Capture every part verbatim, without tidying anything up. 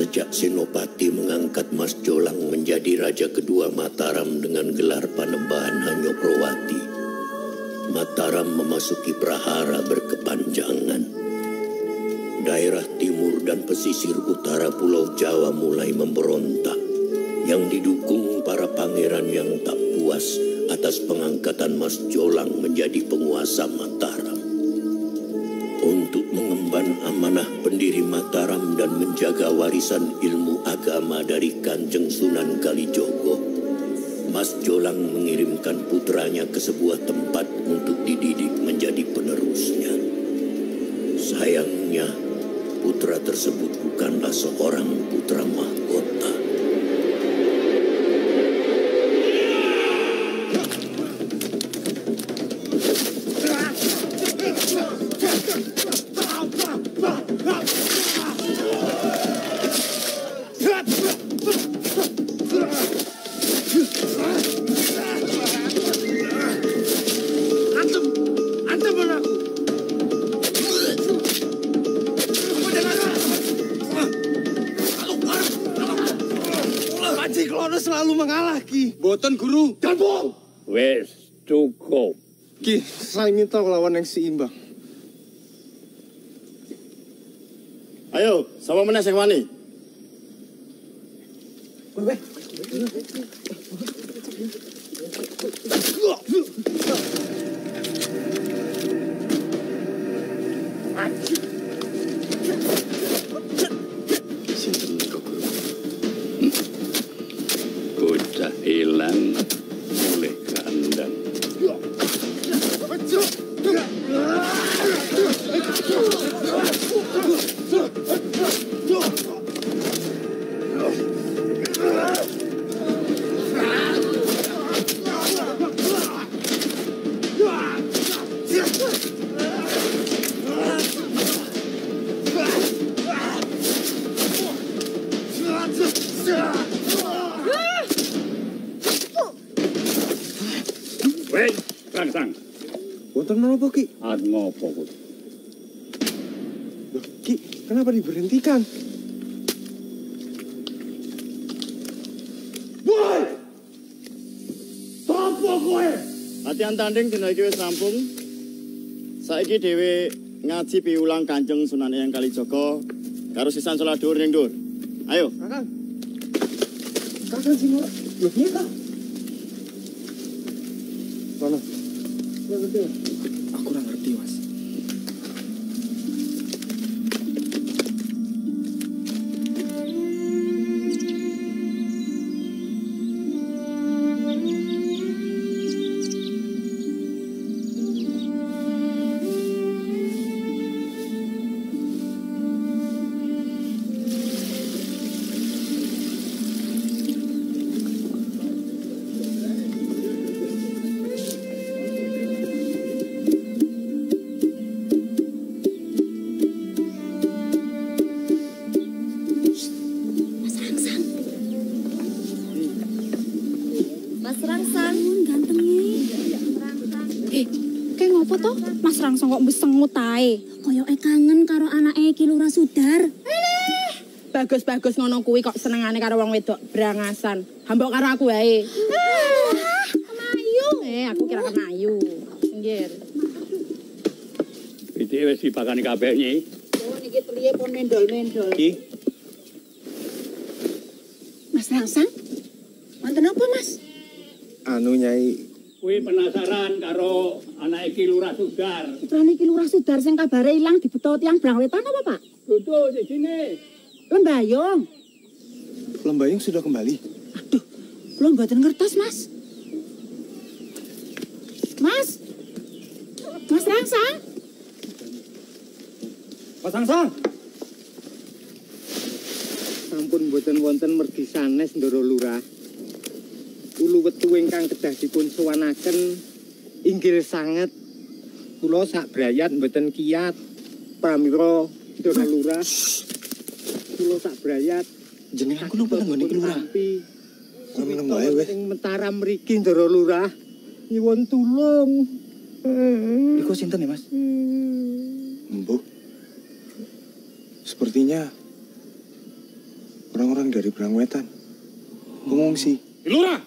Sejak Senopati mengangkat Mas Jolang menjadi raja kedua Mataram dengan gelar Panembahan Hanyoprowati, Mataram memasuki prahara berkepanjangan. Daerah timur dan pesisir utara Pulau Jawa mulai memberontak, yang didukung para pangeran yang tak puas atas pengangkatan Mas Jolang menjadi penguasa Mataram. Untuk mengemban amanah pendiri Mataram dan menjaga warisan ilmu agama dari Kanjeng Sunan Kalijogo, Mas Jolang mengirimkan putranya ke sebuah tempat untuk dididik menjadi penerusnya. Sayangnya, putra tersebut bukanlah seorang putra mahkota. Selalu mengalah, Ki. Boten, Guru. Jambung! Wes, cukup. Ki, saya minta lawan yang seimbang. Ayo, sama meneh sing wani. Weh. Bocah hilang oleh kandang. Weh, sang-sang. Wonten menapa, Ki? Ad ngopo kuwi? Loh, Ki, kenapa diberhentikan? Woi! Sopo kowe? Latihan tanding dina iki wis rampung. Saiki dhewe ngaji piulang Kanjeng Sunan Eyang Kalijaga karo sisan salat dhuwur ning dhuwur. Ayo. Kakang. Kakang sing ora. Loh, piye, Kak? Mana? Aku ora ngerti, Mas. Mas Rangsang kok besengut ae. Koyoke kangen karo anake Ki Lurah Sudar. Eh, bagus-bagus ngono kuwi kok senengane karo wong wedok brangasan. Hambok karo aku wae. Ah, kemayu. Eh, aku kira kemayu. Pinggir. Iki wis dipakani kabeh nyi. Oh, niki priye pun mendol-mendol. Ki. Mas Rangsang? Wonten apa, Mas? Anu, Nyai. Kuwi penasaran karo anake Ki Lurah Sudar. Putrane Ki Lurah Sudar sing kabare ilang dibeto tiyang Brangwetan apa, Pak? Dudu di sini. Lembayung. Lembayung sudah kembali. Aduh, kula mboten ngertos, Mas. Mas? Mas Rangsang? Mas Rangsang. Sampun mboten wonten mergi sanes Ndara Lurah. Ulu wetu ingkang kedah dipun suwanaken inggil sanget. Kula sak brayat mboten kiyat. Pramila Ndara Lurah. Kula sak brayat jenengan kula pun nggone Lurah. Meneng wae weh. Ing Mataram mriki Ndara Lurah nyuwun tulung. Iku sinten ya, Mas? Embuh. Sepertinya dari Brangwetan. Pengungsi. Lurah.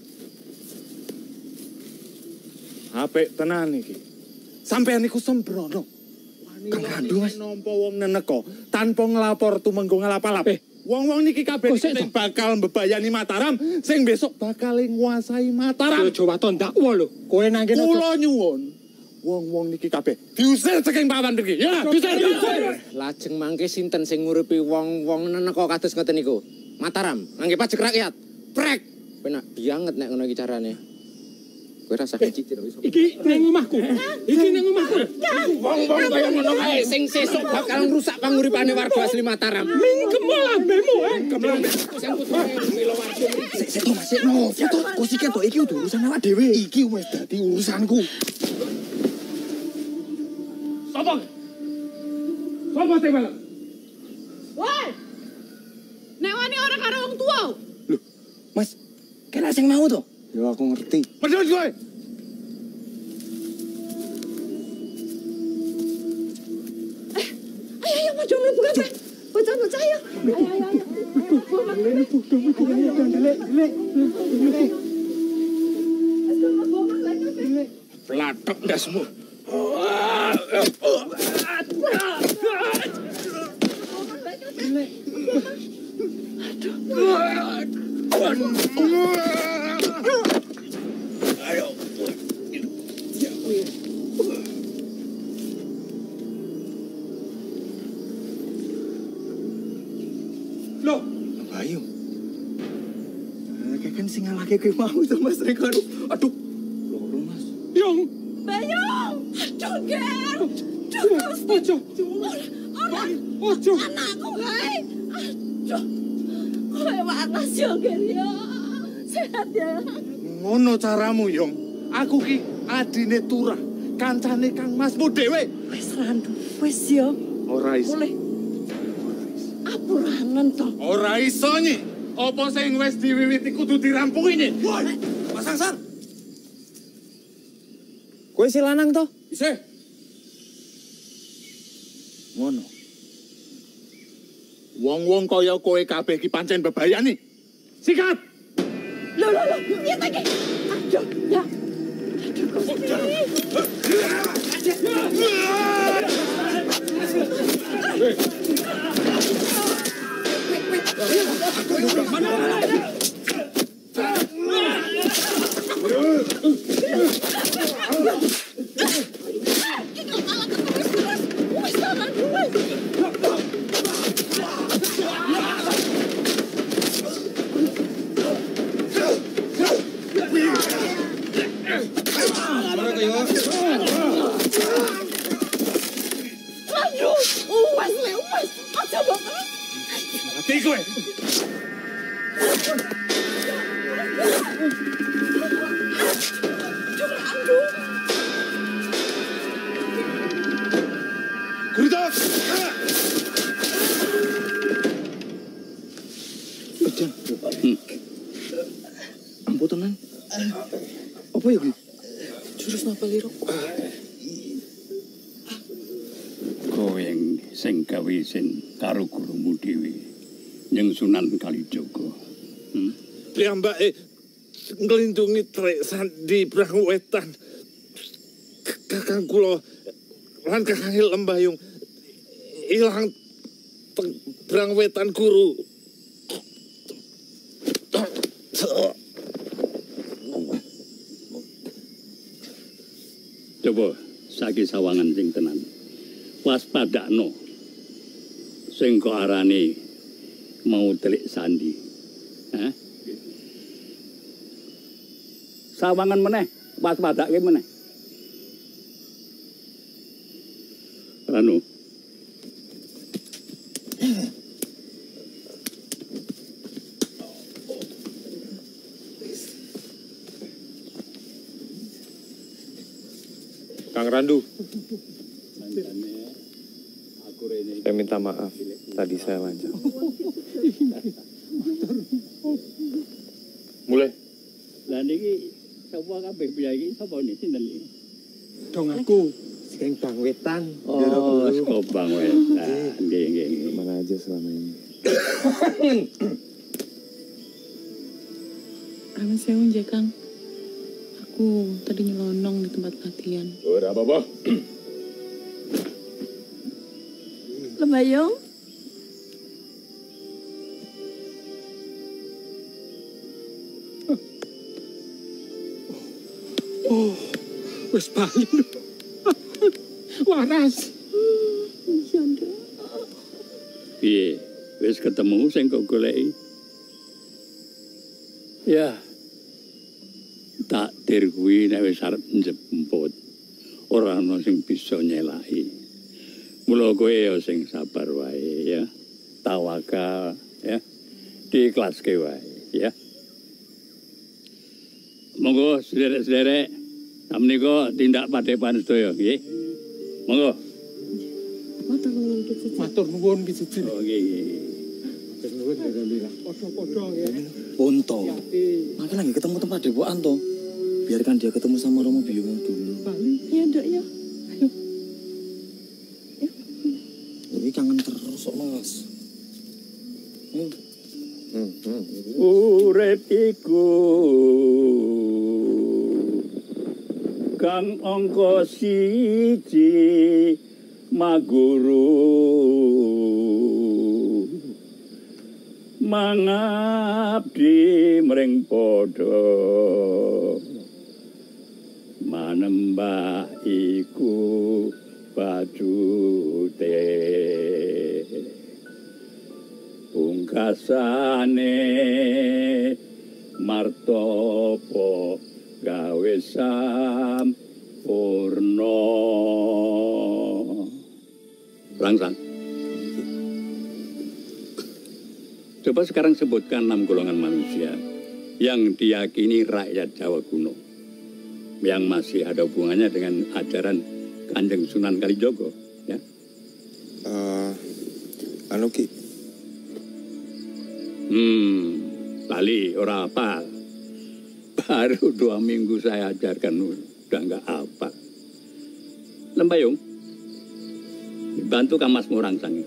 Apik tenan iki. Sampeyan niku sembrono. Kang Randu, Mas. Nampa wong neneka tanpa nglapor tumenggo ngalap-alap. Wong-wong niki kabeh sing bakal mbebayani Mataram, sing besok bakal nguasai Mataram. Jawa Tondakwa lho. Kowe nang kene. Kula nyuwun. Wong-wong niki kabeh diusir saking papan mriki. Ya, diusir. Lajeng mangke sinten sing nguripi wong-wong neneka kados ngoten niku? Mataram, ngangge pajak rakyat. Prek. Penak banget nek ngono iki carane. Kowe rasa cicir wis. Iki ning omahku. Iki ning omahku. Wong-wong kaya ngono kae sing sesuk bakal ngrusak panguripane warga asli Mataram. Mingkem lambemu, eh. Kemlem sing putune milo warga. Sik to, Mas, no. Foto kursi ketok iki udah urusan awak dhewe. Iki wis dadi urusanku. Sapa? Sapa sing balem? Woi! Nek wani ora karo wong tuwa. Loh, Mas, kena sing mau to? Ya aku ngerti. Pedhot kowe. Eh, ayo ayo maju mlebu kabeh. Bocah-bocah ayo. Ayo ayo ayo. Platok dasmu. Loh, Bayu. Kayak kan sing ngalake kowe mau to, Mas Reko. Aduh. Loro, Mas. Yung. Bayung. Aduh, Ger. Aduh, Ojo. ora. Ojo. Anakku kae. Aduh. Kowe waras yo, Ger yo. Sehat ya. Ngono caramu, Yong. Aku ki adine Turah, kancane Kang Masmu dhewe. Wis Randu, wis yo. Ora iso. Boleh. Apuranen to. Ora iso nyi. Apa sing wis diwiwiti kudu dirampungi nyi. Woi, Mas Hasan. Kowe si lanang to? Isih. Ngono. Wong-wong kaya kowe kabeh ki pancen bebayani. Sikat. Loh, loh, loh, piye ta iki? Aduh, ya. Aduh, Gusti. Aduh, uwes le, uwes. Aja banget. Mati kowe. Gurita. Jan. Ampun tenan. Apa ya kuwi? Jurus napa liruk? Kowe sing gawe isin karo gurumu dhewe ning Sunan Kalijaga. Hmm? Piyambake nglindungi trek sandi Brangwetan. Kakang kula lan Kakang Lembayung ilang teng Brangwetan guru. Coba saiki sawangan sing tenan. Waspadakno sing kok arane mau telik sandi. Hah? Sawangan meneh, waspadake meneh. Ranu. Kang Randu. Saya minta maaf, tadi saya lancang. Mulai. Lah niki sapa kabeh piye iki? Sapa niki sinten iki? Dong aku sing Brangwetan. Oh, saka Brangwetan. Nggih, nggih, nggih. Mana aja selama ini. Amin sewu nggih, Kang. Aku tadi nyelonong di tempat latihan. Ora apa-apa. Lembayung? Oh, wis balik lho. Waras. Iya, Nduk. Piye? Wis ketemu sing kok goleki? Ya. Takdir kuwi nek wis arep njemput, ora ana sing bisa nyelaki. Mula kowe ya sing sabar wae ya. Tawakal ya. Diikhlaske wae ya. Monggo sederek-sederek samnika tindak padepan sedaya nggih. Monggo. Matur nuwun Ki Suci. Matur nuwun Ki Suci. Oh nggih. Matur nuwun alhamdulillah. Padha-padha ya. Ponto. Maka lagi ketemu tempat depokan toh. Biarkan dia ketemu sama Romo Biyung dulu. Bali. Iya, Dok ya. Ayo. Ini kangen terus kok, Mas. Hmm. Hmm, hmm. Urip iku kang angka siji maguru mangabdi mring padha manembah iku bajute pungkasane martopo gawe sampurna. Langsang. Coba sekarang sebutkan enam golongan manusia yang diyakini rakyat Jawa kuno yang masih ada hubungannya dengan ajaran Kanjeng Sunan Kalijogo, ya? Uh, anu Ki. Hmm, Bali, ora apa. Baru dua minggu saya ajarkan, udah nggak apa. Lembayung, bantu Kamas Murangsang.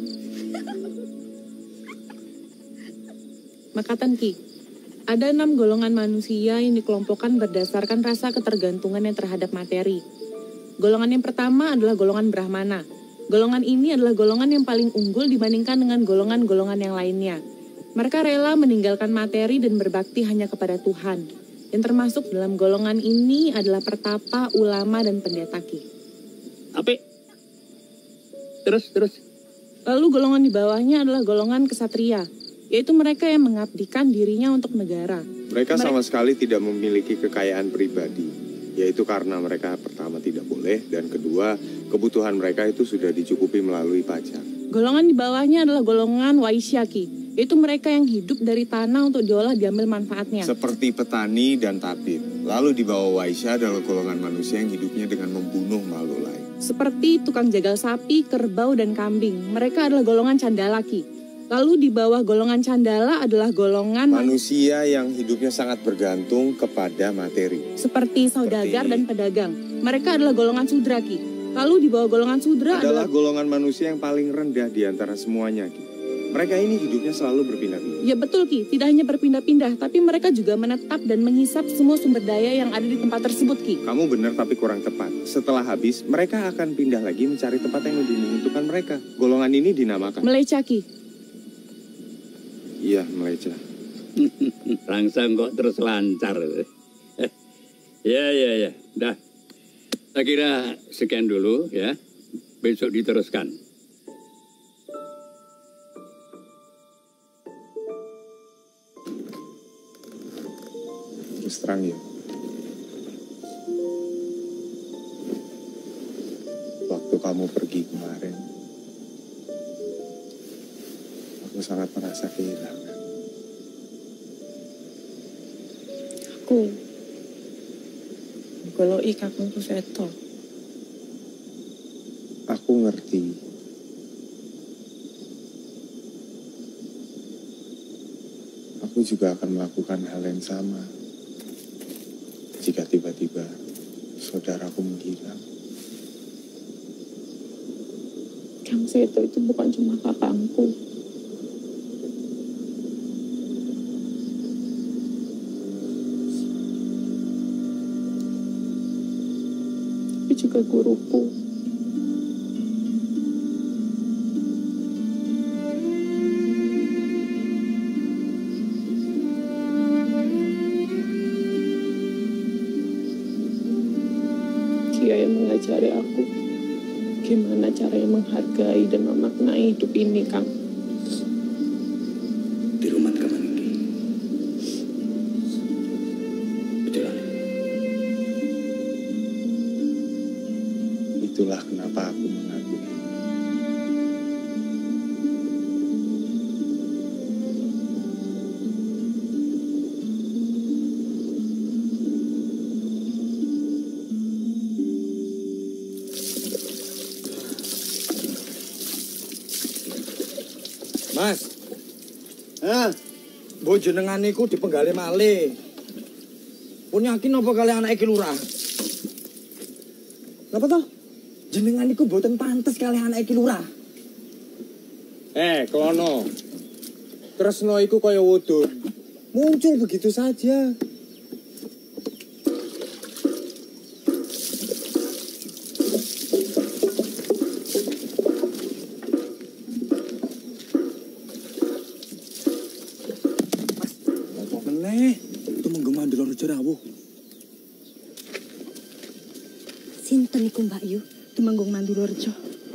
Makatan Ki, ada enam golongan manusia yang dikelompokkan berdasarkan rasa ketergantungannya terhadap materi. Golongan yang pertama adalah golongan Brahmana. Golongan ini adalah golongan yang paling unggul dibandingkan dengan golongan-golongan yang lainnya. Mereka rela meninggalkan materi dan berbakti hanya kepada Tuhan. Yang termasuk dalam golongan ini adalah pertapa, ulama, dan pendeta Ki. Apa? Terus, terus. Lalu golongan di bawahnya adalah golongan kesatria, yaitu mereka yang mengabdikan dirinya untuk negara. Mereka sama sekali tidak memiliki kekayaan pribadi, yaitu karena mereka pertama tidak boleh, dan kedua, kebutuhan mereka itu sudah dicukupi melalui pajak. Golongan di bawahnya adalah golongan Waisya Ki, yaitu mereka yang hidup dari tanah untuk diolah diambil manfaatnya. Seperti petani dan tabib. Lalu di bawah Waisya adalah golongan manusia yang hidupnya dengan membunuh makhluk lain. Seperti tukang jagal sapi, kerbau, dan kambing. Mereka adalah golongan Candala Ki. Lalu di bawah golongan Candala adalah golongan manusia yang hidupnya sangat bergantung kepada materi. Seperti saudagar seperti... dan pedagang. Mereka adalah golongan Sudra Ki. Lalu di bawah golongan Sudra adalah, adalah golongan manusia yang paling rendah di antara semuanya Ki. Mereka ini hidupnya selalu berpindah-pindah. Ya betul Ki, tidak hanya berpindah-pindah, tapi mereka juga menetap dan menghisap semua sumber daya yang ada di tempat tersebut Ki. Kamu benar tapi kurang tepat. Setelah habis, mereka akan pindah lagi mencari tempat yang lebih menguntungkan mereka. Golongan ini dinamakan Meleca Ki. Iya, Meleca. Langsung kok terus lancar. Ya, ya, ya. Dah. Saya kira sekian dulu ya. Besok diteruskan. Terus terang ya. Waktu kamu pergi kemarin, aku sangat merasa kehilangan. Aku goloi kakung Seto. Aku ngerti. Aku juga akan melakukan hal yang sama jika tiba-tiba saudaraku menghilang. Kang Seto itu bukan cuma kakangku. juga guruku. Dia yang mengajari aku gimana caranya menghargai dan memaknai hidup ini, Kang. Di rumah kaman ini. Betul. Itulah kenapa aku mengagumi. Mas, ah, mbok jenengan niku dipenggali malih. Pun yakin apa kali anak iki lurah? Napa toh? Jenengan niku mboten pantes kali anak iki lurah. Eh, Klono. Tresno iku kaya wudun. Muncul begitu saja. Sinten iku Mbak Yu? Temanggung Mandurareja.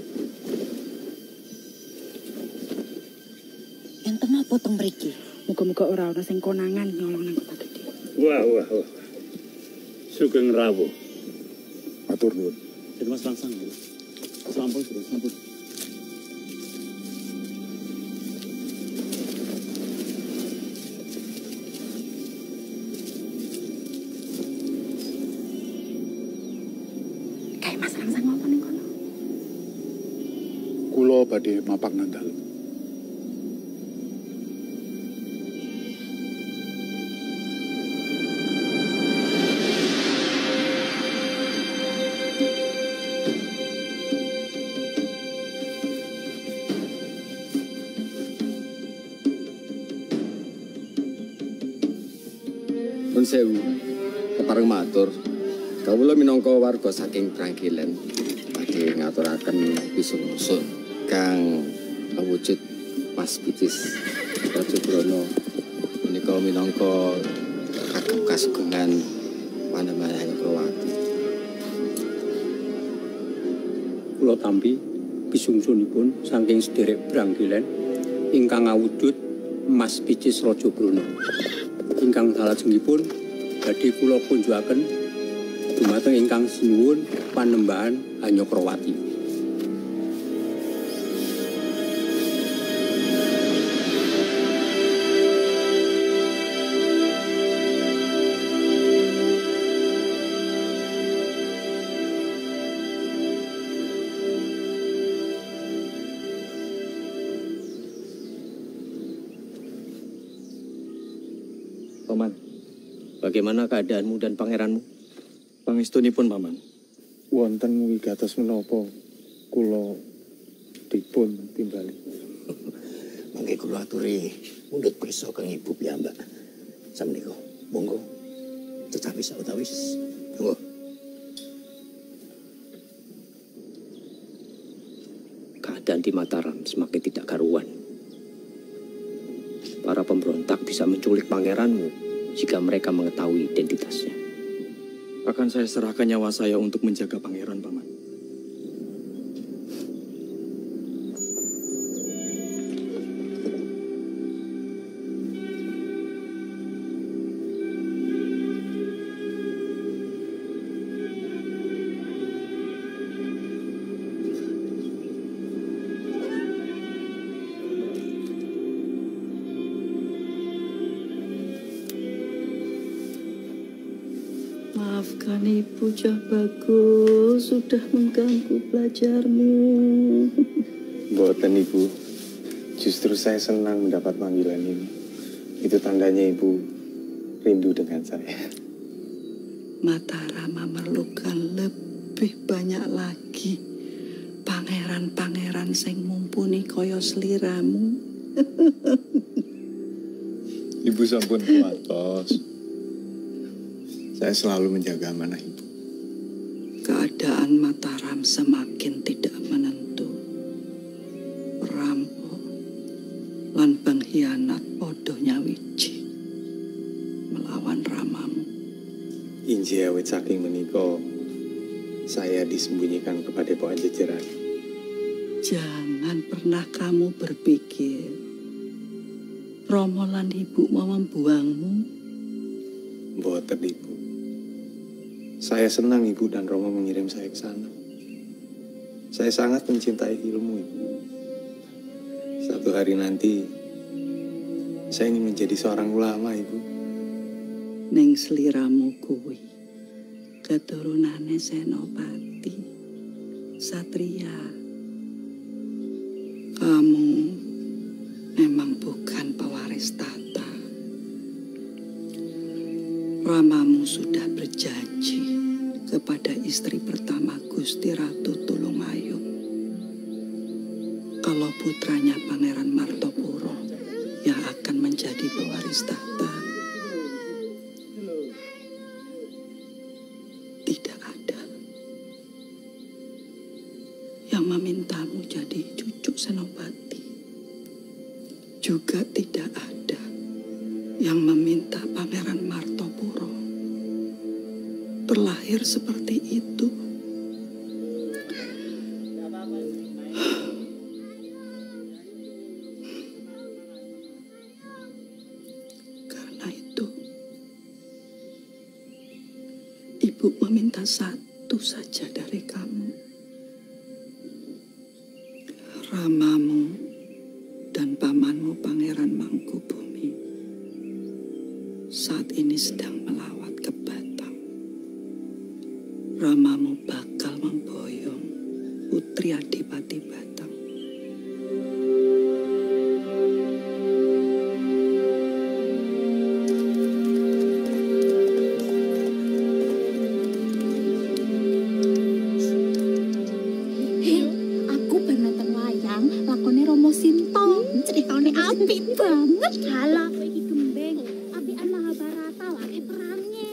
Enten apa teng mriki? Muga-muga ora ana sing konangan nyolong nang Kota Gedhe. Wah, wah, wah. Sugeng rawuh. Matur nuwun. Jadi Mas langsung. Sampun, Bro, sampun. Kayak Mas langsung ngopo ning kono? Kula badhe mapak nang dalem. Nun sewu, kepareng matur. Kawula minangka warga saking Prangkilen badhe ngaturaken pisuwun kang awujud Mas Picis Rajabrana menika minangka kagem kasugengan Panembahan Krowati. Kula tampi pisungsunipun saking sederek Prangkilen ingkang awujud Mas Picis Rajabrana. Ingkang salajengipun badhe kula kunjukaken dumateng ingkang sinuwun Panembahan Hanyokrawati. Paman, Bagaimana keadaanmu dan pangeranmu? pangestunipun Paman. Wonten wigatos menapa kula dipun timbali. Mangke kula aturi mundhut pirsa kang ibu piyambak. Sameneika, monggo. Tetapi sawetawis. Monggo. Keadaan di Mataram semakin tidak karuan. Para pemberontak bisa menculik pangeranmu jika mereka mengetahui identitasnya. Akan saya serahkan nyawa saya untuk menjaga pangeran, Paman. Maafkan Ibu Cah Bagus sudah mengganggu belajarmu. Mboten Ibu, justru saya senang mendapat panggilan ini. Itu tandanya Ibu rindu dengan saya. Mataram memerlukan lebih banyak lagi pangeran-pangeran sing mumpuni kaya sliramu. Ibu sampun kuatos. Saya selalu menjaga amanah Ibu. keadaan Mataram semakin tidak menentu. Perampok lan pengkhianat podo nyawiji melawan ramamu. Inji awit saking menika saya disembunyikan kepada Padepokan Jejeran. Jangan pernah kamu berpikir Romo lan ibu mau membuangmu. Mboten, Ibu. Saya senang Ibu dan Romo mengirim saya ke sana. Saya sangat mencintai ilmu, Ibu. Satu hari nanti saya ingin menjadi seorang ulama, Ibu. Ning sliramu kuwi keturunane Senopati, Satria. Kamu memang bukan pewaris tata. Ramamu sudah berjanji kepada istri pertama Gusti Ratu Tulungayu kalau putranya Pangeran Martopuro yang akan menjadi pewaris tata. Tidak ada yang memintamu jadi cucu Senopati. Juga tidak ada yang meminta Pangeran Martopuro terlahir seperti itu. Karena itu, Ibu meminta satu saja dari kamu. Ramamu dan pamanmu Pangeran Mangkubumi saat ini sedang melawat ke Batam. Ramamu bakal memboyong putri Adipati Batam. Aku benatan wayang lakone Romo Sinto. Ceritane apik banget. Halah kowe iki gembeng. Apikan Mahabharata wae perange.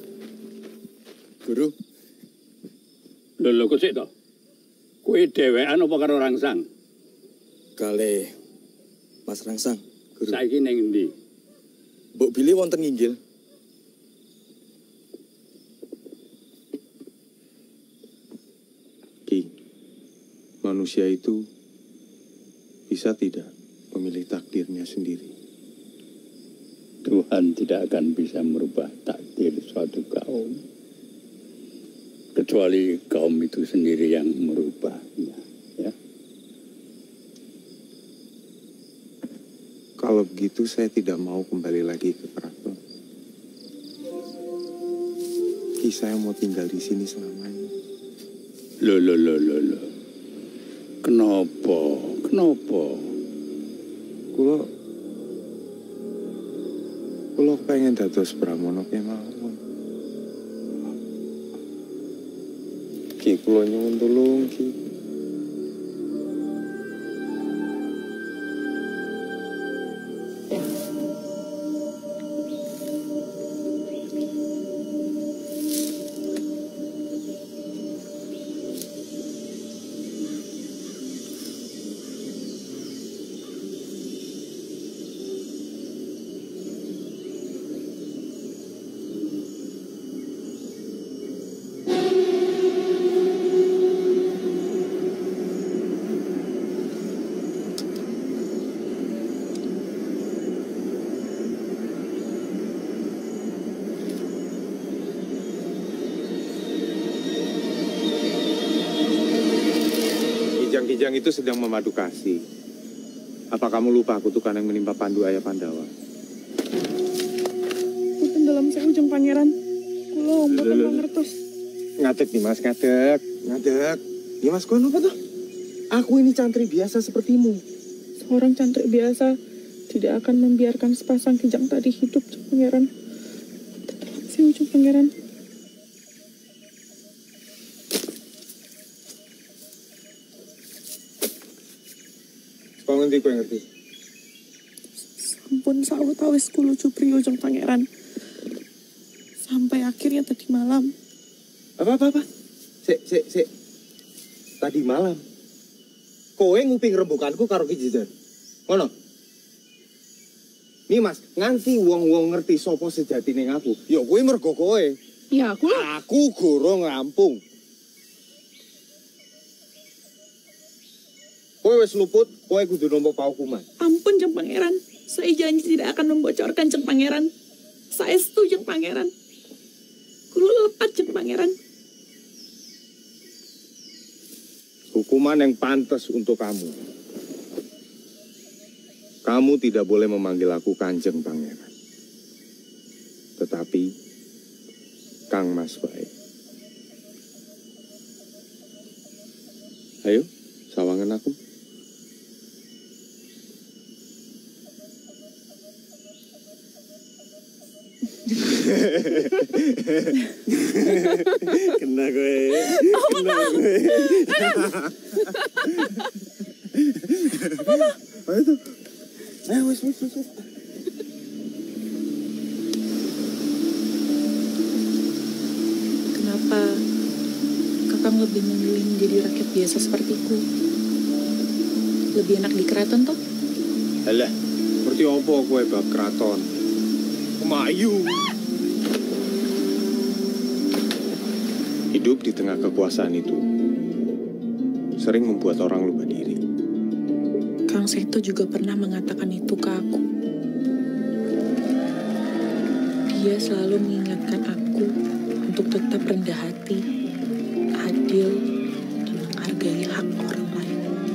Guru. Lho lho kok sik to? Kowe dhewean apa karo Rangsang? Kalih Mas Rangsang, Guru. Saiki ning endi? Mbok Bilih wonten nginggil. Ki, manusia itu bisa tidak memilih takdirnya sendiri. Tuhan tidak akan bisa merubah takdir suatu kaum. Kecuali kaum itu sendiri yang merubahnya. Ya. Kalau begitu saya tidak mau kembali lagi ke keraton. Ki, saya mau tinggal di sini selamanya. Loh, loh, loh, loh, loh. Kenapa? Kenapa? Kulo, kulo pengen dados Pramono kemawon. Ki, kulo nyuwun tulung, Ki. Kijang itu sedang memadu kasih. Apa kamu lupa kutukan yang menimpa Pandu ayah Pandawa? Punten dalam saya ujung pangeran. Kulo mboten mangertos. Ngadeg nih Mas, ngadeg, ngadeg. Ya Mas, kono apa tuh? Aku ini cantri biasa sepertimu. Seorang cantrik biasa tidak akan membiarkan sepasang kijang tadi hidup, pangeran. Dalam saya ujung pangeran. Pangendi kowe ngerti. Sampun sawetawis kulo jupri ujung pangeran. Sampai akhirnya tadi malam. Apa apa apa? Sik, sik, sik. Tadi malam kowe nguping rembukanku karo Ki Jejer. Ngono. Nih Mas, nganti wong-wong ngerti sapa sejatine aku. Ya kuwi mergo kowe. Ya aku. Aku gorong rampung. Kowe wis luput, kowe kudu nampa paukuman. Ampun Jeng Pangeran, saya janji tidak akan membocorkan Jeng Pangeran. Saya setuju Jeng Pangeran. Kulo lepat Jeng Pangeran. Hukuman yang pantas untuk kamu. Kamu tidak boleh memanggil aku Kanjeng Pangeran. Tetapi Kang Mas Bae. Ayo, sawangan aku. Kena gue. Kena gue. Ayo tuh. Ayo wis wis wis. Kenapa Kakang lebih memilih menjadi rakyat biasa sepertiku? Lebih enak di keraton toh? Alah, seperti apa kowe bab keraton? Kemayu. Hidup di tengah kekuasaan itu sering membuat orang lupa diri. Kang Seto juga pernah mengatakan itu ke aku. Dia selalu mengingatkan aku untuk tetap rendah hati, adil, dan menghargai hak orang lain.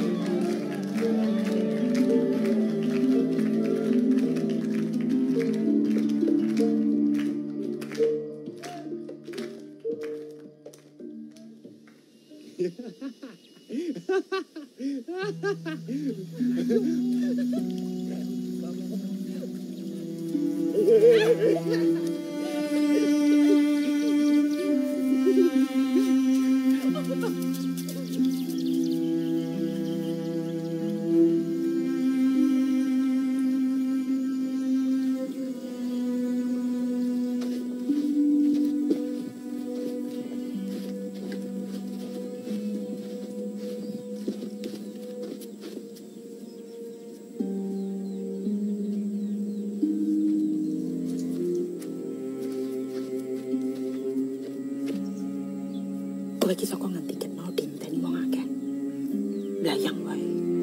Kowe iki saka ngendi ket mau dinteni wong akeh. Blayang wae.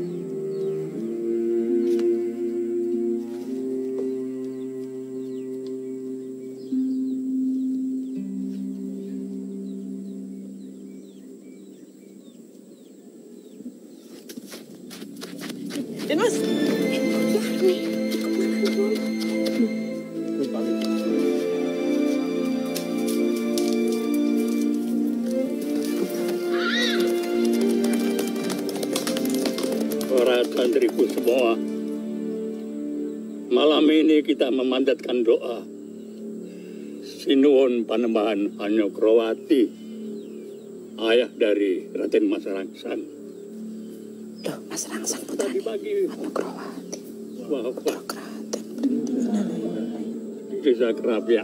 Den Mas. Para santriku semua, malam ini kita memanjatkan doa Sinuwun Panembahan Hanyokroowati, ayah dari Raden Mas Rangsang. Loh, Mas Rangsang putrane Hanyokroowati. Bapak Desa Kerapia.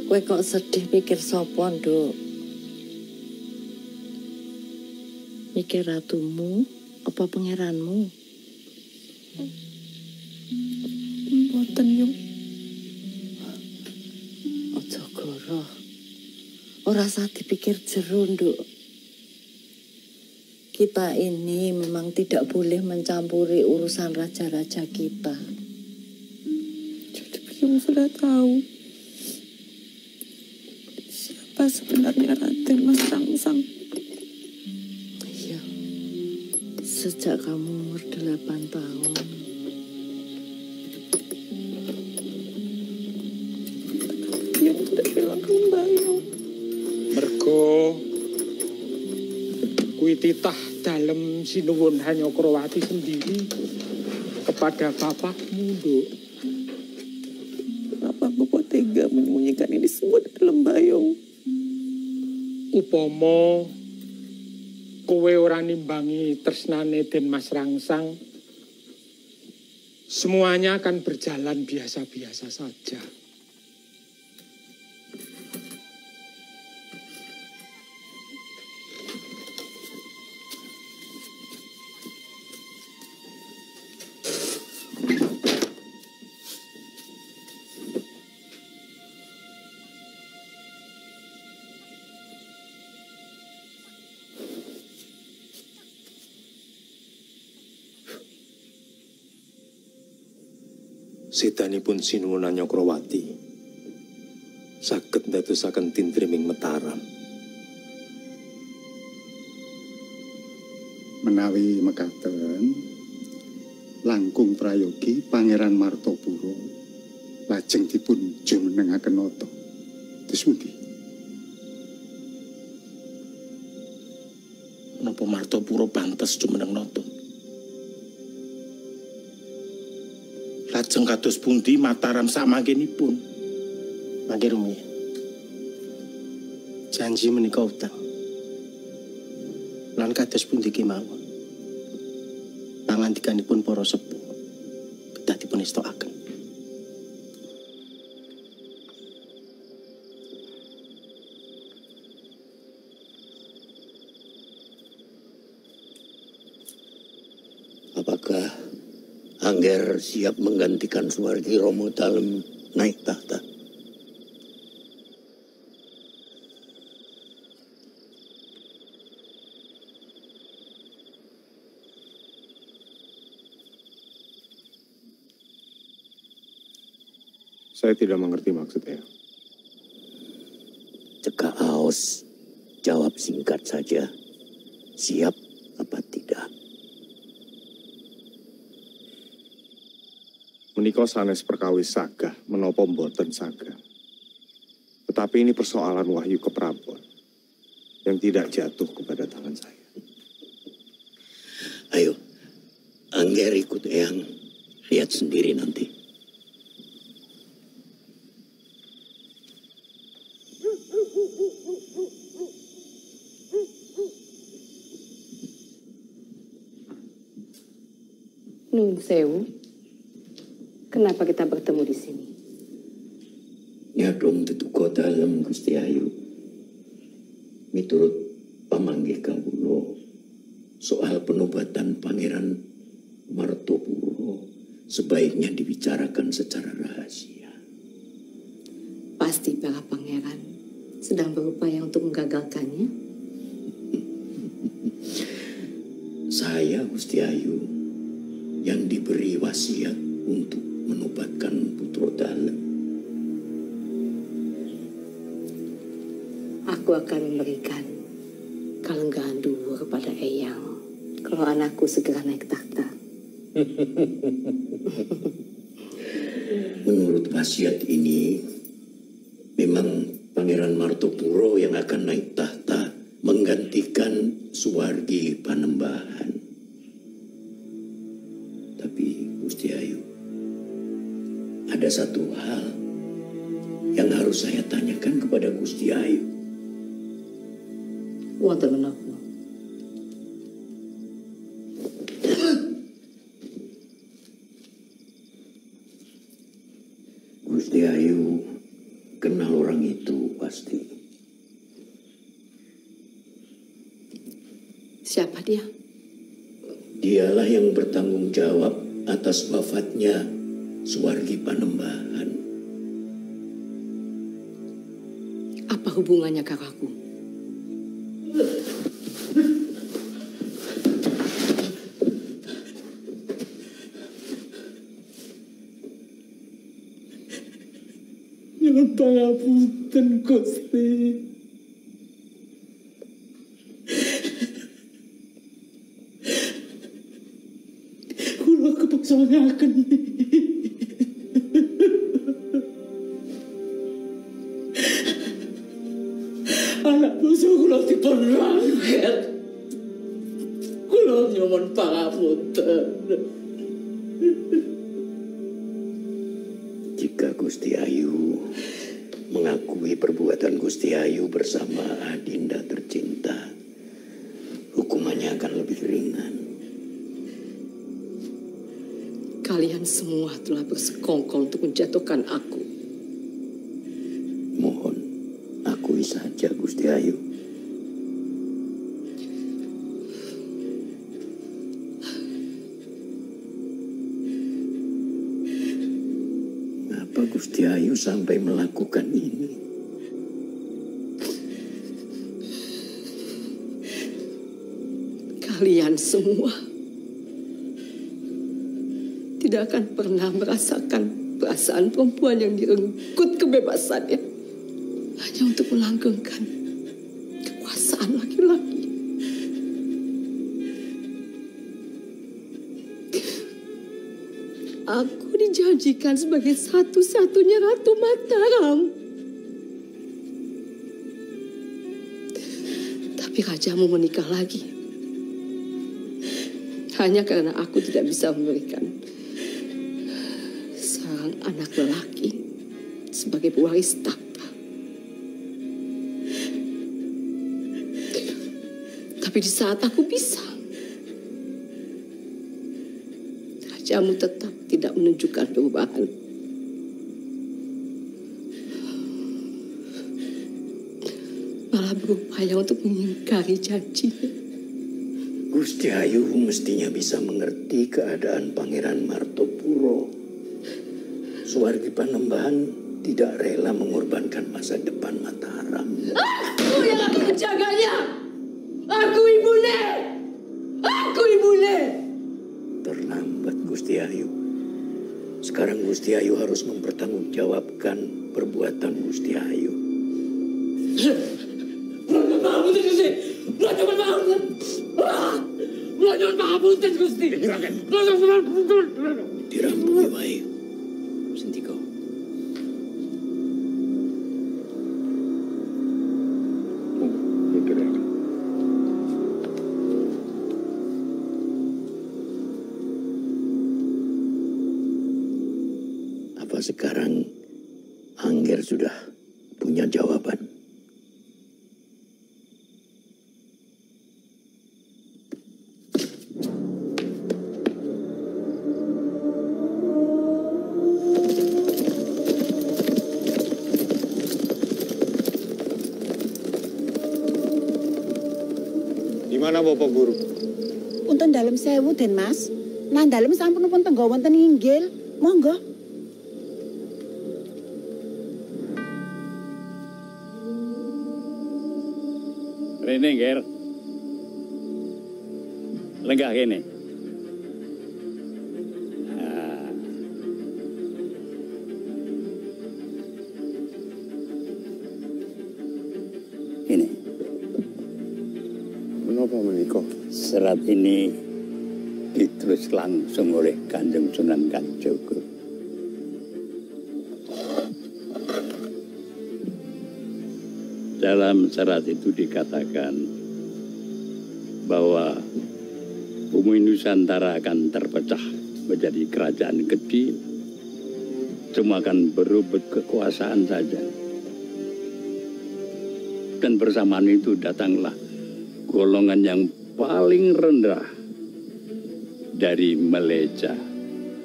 Kowe kok sedih pikir sapa, Nduk? Mikir ratumu apa pangeranmu? Mboten, Yung. Aja goroh. Ora usah dipikir jero, Nduk. Kita ini memang tidak boleh mencampuri urusan raja-raja kita. Jadi Yung sudah tahu siapa sebenarnya Raden Mas Rangsang. Iya. Sejak kamu umur delapan tahun. Yung udah bilang ke Mbak Yung. Mergo kuwi titah dalem sinuwun Hanyokrawati sendiri kepada bapakmu, Nduk. Kenapa Bapak tega menyembunyikan ini semua dalam bayung? Upama kowe ora nimbangi tresnane Den Mas Rangsang, semuanya akan berjalan biasa-biasa saja. Sedanipun sinuwun Hanyokrawati saged ndadosaken tintriming Mataram. Menawi mekaten langkung prayogi Pangeran Martapura lajeng dipun jumenengaken nata. Terus pundi? Napa Martapura pantes jumeneng nata? Lajeng kados pundi Mataram samangkenipun? Mangke rumiyin. Janji menika utang. Lan kados pundi kemawon. Pangandikanipun para sepuh kedah dipun estokaken. Apakah Angger siap menggantikan Suwargi Romo Dalem naik tahta? Saya tidak mengerti maksudnya. Cekak Aus, jawab singkat saja. Siap apa tidak? Menika sanes perkawis sagah menapa mboten sagah. Tetapi ini persoalan wahyu keprabon yang tidak jatuh kepada tangan saya. Ayo, Angger ikut Eyang. Lihat sendiri nanti. Nun sewu. Kenapa kita bertemu di sini? Nyadong tetuko dalem Gusti Ayu. Miturut pamanggih kawula soal penobatan Pangeran Martapura sebaiknya dibicarakan secara rahasia. Pasti para pangeran sedang berupaya untuk menggagalkannya. Saya Gusti Ayu yang diberi wasiat untuk menobatkan Putra Dalem. Aku akan memberikan kalenggahan dhuwur kepada Eyang kalau anakku segera naik tahta. Menurut wasiat ini, memang Pangeran Martapura yang akan naik tahta menggantikan Suwargi Panembahan. Tapi Gusti Ayu, ada satu hal yang harus saya tanyakan kepada Gusti Ayu. Wonten menapa? Gusti Ayu kenal orang itu? pasti. Siapa dia? Dialah yang bertanggung jawab atas wafatnya Suwargi Panembahan. Apa hubungannya kakakku? Nyuwun pangapunten Gusti. Kula kepaksa ngaken. Anak bungsu kula dipun rangket. Kula nyuwun pangapunten. Jika Gusti Ayu mengakui perbuatan Gusti Ayu bersama Adinda tercinta, hukumannya akan lebih ringan. Kalian semua telah bersekongkol untuk menjatuhkan aku. Mohon, akui saja Gusti Ayu. Mengapa Gusti Ayu sampai melakukan ini? Kalian semua tidak akan pernah merasakan perasaan perempuan yang direnggut kebebasannya hanya untuk melanggengkan kekuasaan laki-laki. Aku dijanjikan sebagai satu-satunya Ratu Mataram. Tapi rajamu menikah lagi. Hanya karena aku tidak bisa memberikan seorang anak lelaki sebagai pewaris tahta. Tapi di saat aku bisa, rajamu tetap tidak menunjukkan perubahan. Malah berupaya untuk mengingkari janjinya. Gusti Ayu mestinya bisa mengerti keadaan Pangeran Martopuro. Suwargi Panembahan tidak rela mengorbankan masa depan Mataram. Aku yang akan menjaganya. Aku ibune. Aku ibune. Terlambat Gusti Ayu. Sekarang Gusti Ayu harus mempertanggungjawabkan perbuatan Gusti Ayu. Pangapunten Gusti. Kula nyuwun pangapunten. Kula nyuwun pangapunten Gusti. Kula nyuwun pangapunten. Dirampungi wae. Sentiko. Apa sekarang Angger sudah punya jawaban? Mana Bapak Guru? Unten dalem sewu Den Mas. Nang dalem sampun pun tenggo wonten inggil. Monggo. Rene Ger. Lenggah kene. Nah. Ini. Menapa menika? Serat ini ditulis langsung oleh Kanjeng Sunan Kalijaga. Dalam serat itu dikatakan bahwa bumi Nusantara akan terpecah menjadi kerajaan kecil, cuma akan berebut kekuasaan saja. Dan bersamaan itu datanglah golongan yang paling rendah dari Meleja.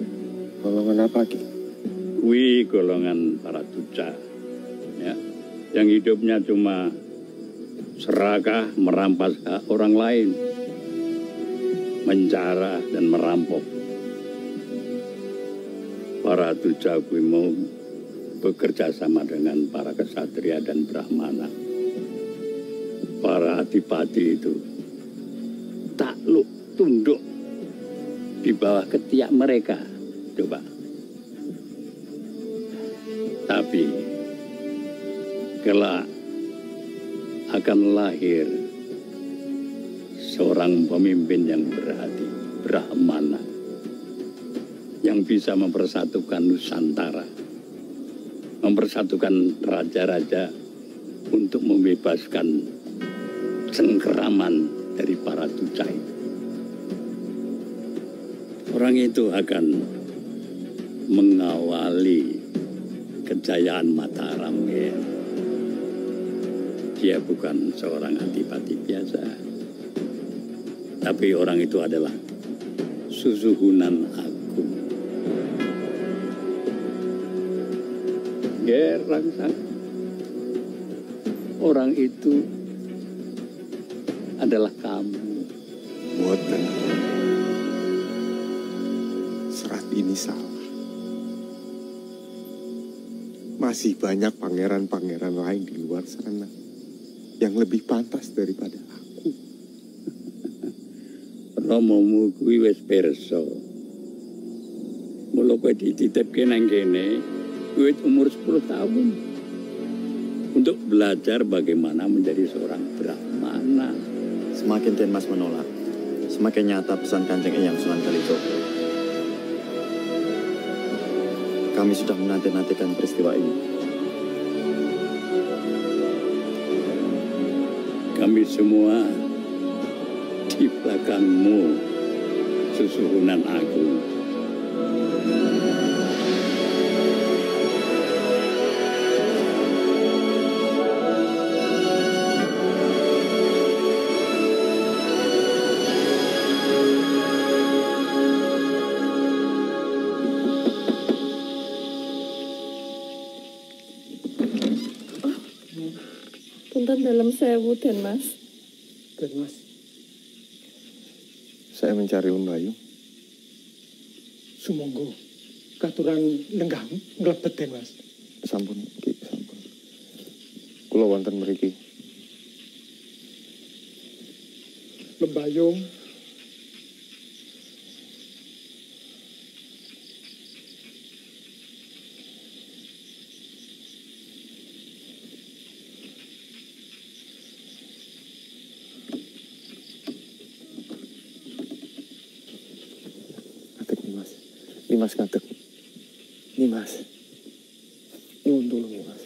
Golongan apa, Ki? Wi golongan para tuca. Ya. yang hidupnya cuma serakah merampas hak orang lain, menjara dan merampok. Para tuja kuwi mau bekerja sama dengan para kesatria dan brahmana. Para adipati itu takluk tunduk di bawah ketiak mereka. Coba. Tapi kelak akan lahir seorang pemimpin yang berhati brahmana yang bisa mempersatukan Nusantara, mempersatukan raja-raja untuk membebaskan cengkeraman dari para tucai. Orang itu akan mengawali kejayaan Mataram. Ya. Dia bukan seorang adipati biasa, tapi orang itu adalah Susuhunan Agung. Gerang sang. Orang itu adalah kamu. Boten. Serat ini salah. Masih banyak pangeran-pangeran lain di luar sana yang lebih pantas daripada aku. Romomu kuwi wis pirsa. Mula kowe dititipke nang kene kuwi umur sepuluh tahun untuk belajar bagaimana menjadi seorang brahmana. Semakin Den Mas menolak, semakin nyata pesan Kanjeng Eyang Sunan Kalijogo. Kami sudah menanti-nantikan peristiwa ini. Kami semua di belakangmu, Susuhunan Agung. Punten dalam sewu, Den Mas. Den Mas. Saya mencari Lembayu. Sumangga katuran lenggah nglebet Den Mas. Sampun, Ki, sampun. Kula wonten mriki. Lembayung Mas ngadeg. Ini Mas. Nyuwun tulung Mas.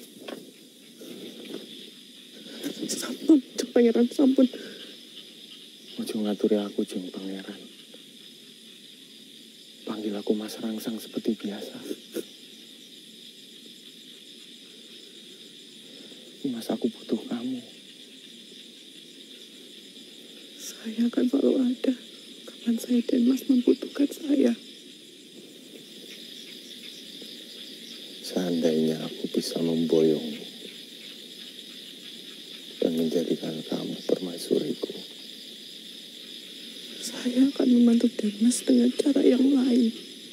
Sampun, Jeng Pangeran, sampun. Ojo ngaturi aku, Jeng Pangeran. Panggil aku Mas Rangsang seperti biasa. Ini Mas, aku butuh kamu. Saya akan selalu ada. Kapan saya dan Mas membutuhkan saya. Seandainya aku bisa memboyongmu dan menjadikan kamu permaisuriku, saya akan membantu Denmas dengan cara yang lain.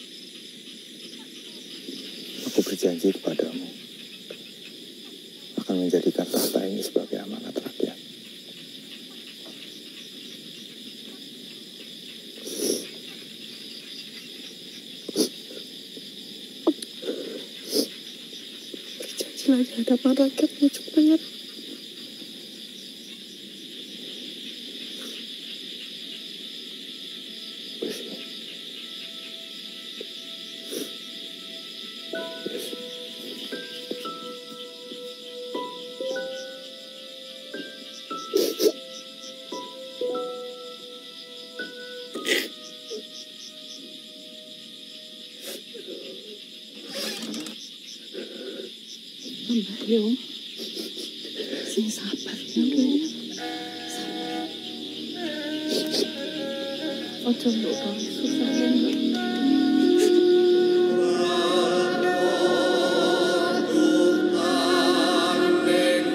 Aku berjanji kepadamu akan menjadikan tahta ini sebagai amanat rakyat. Lagi hadapan rakyat muncul Pangeran. Lembayung, sing sabar ya, ya. Sabar. Ojo mbok gawe susah ya, Mbak. Tuhan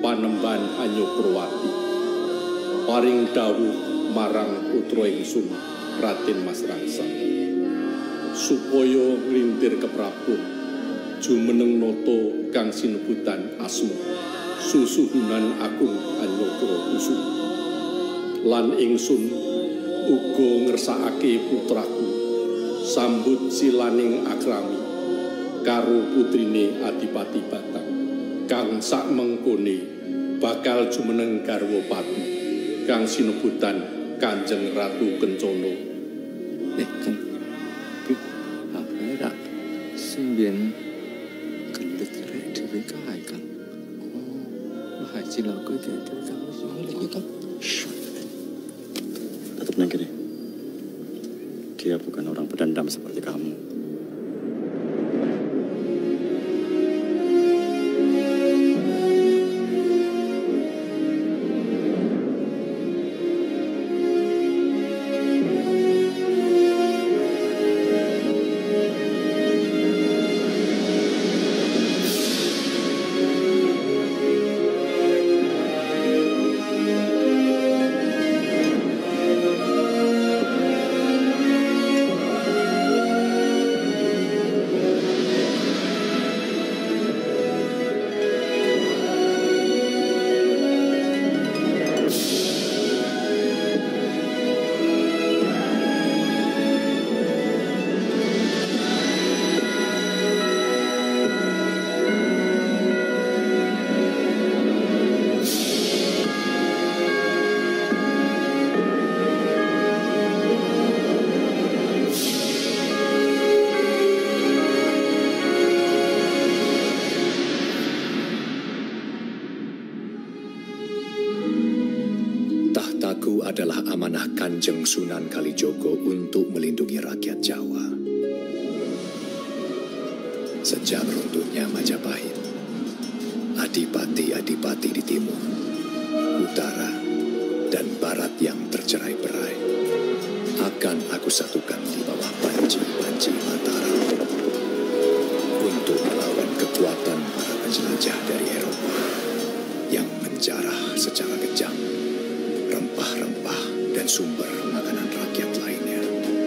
Panembahan Hanyokroati paring dawuh marang putra ingsun Raden Mas Rangsan supaya nglintir keprabon jumeneng nata kang sinebutan asma Susuhunan Agung Hanyokrokusuma lan ingsun uga ngersakake putraku sambut silaning akrami karo putrine Adipati Batang kang sak mengkone bakal jumeneng garwa pati kang sinebutan Kanjeng Ratu Kencana. Eh, Kang. Apa ya, sembian kelet rek dhewe kae, Kang. Oh, haji laku iki kamu sing lagi, Kang. Tetap negeri. Dia bukan orang pedendam seperti kamu. Adalah amanah Kanjeng Sunan Kalijogo untuk melindungi rakyat Jawa. Sejak runtuhnya Majapahit, adipati-adipati di timur, utara, dan barat yang tercerai-berai akan aku satukan di bawah panji-panji Mataram untuk melawan kekuatan para penjelajah dari Eropa yang menjarah secara kejam rempah-rempah dan sumber makanan rakyat lainnya.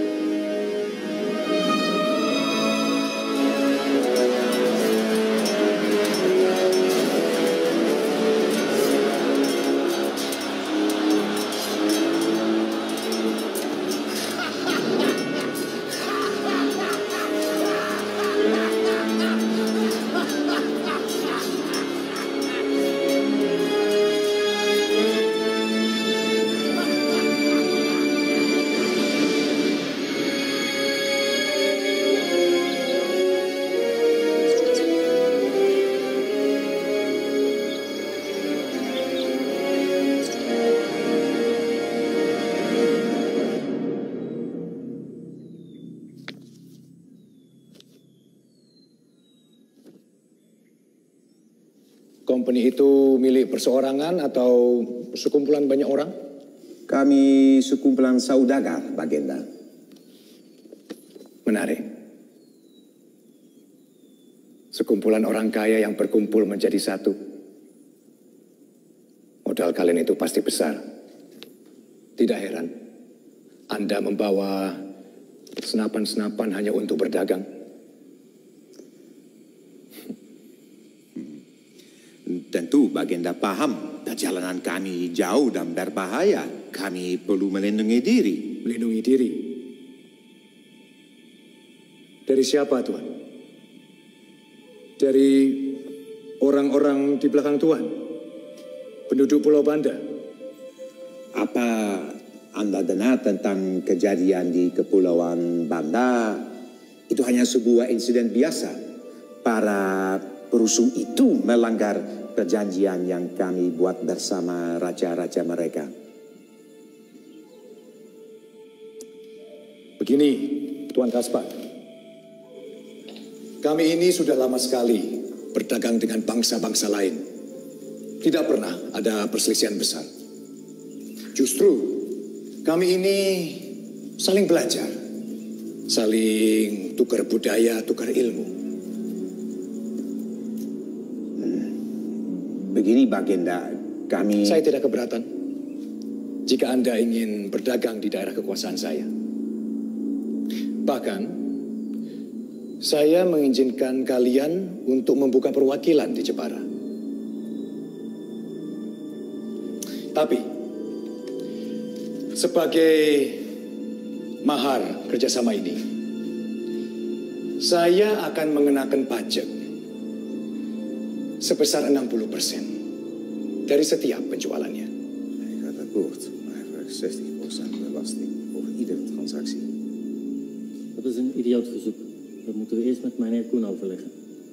Company itu milik perseorangan atau sekumpulan banyak orang? Kami sekumpulan saudagar, Bagenda. Menarik. Sekumpulan orang kaya yang berkumpul menjadi satu. Modal kalian itu pasti besar. Tidak heran Anda membawa senapan-senapan hanya untuk berdagang. Tentu Bagenda paham perjalanan kami jauh dan berbahaya. Kami perlu melindungi diri. Melindungi diri? Dari siapa, Tuan? Dari orang-orang di belakang Tuan? Penduduk Pulau Banda? Apa Anda dengar tentang kejadian di Kepulauan Banda? Itu hanya sebuah insiden biasa. Para perusuh itu melanggar perjanjian yang kami buat bersama raja-raja mereka. Begini, Tuan Kaspar. Kami ini sudah lama sekali berdagang dengan bangsa-bangsa lain. Tidak pernah ada perselisihan besar. Justru kami ini saling belajar, saling tukar budaya, tukar ilmu. Begini Bagenda, kami... Saya tidak keberatan jika Anda ingin berdagang di daerah kekuasaan saya. Bahkan, saya mengizinkan kalian untuk membuka perwakilan di Jepara. Tapi, sebagai mahar kerjasama ini, saya akan mengenakan pajak sebesar enam puluh persen dari setiap penjualannya. Gaat akkoord, maar voor zestig procent belasting voor iedere transactie. Dat is een idioot verzoek. Dat moeten we eerst met meneer Koen overleggen.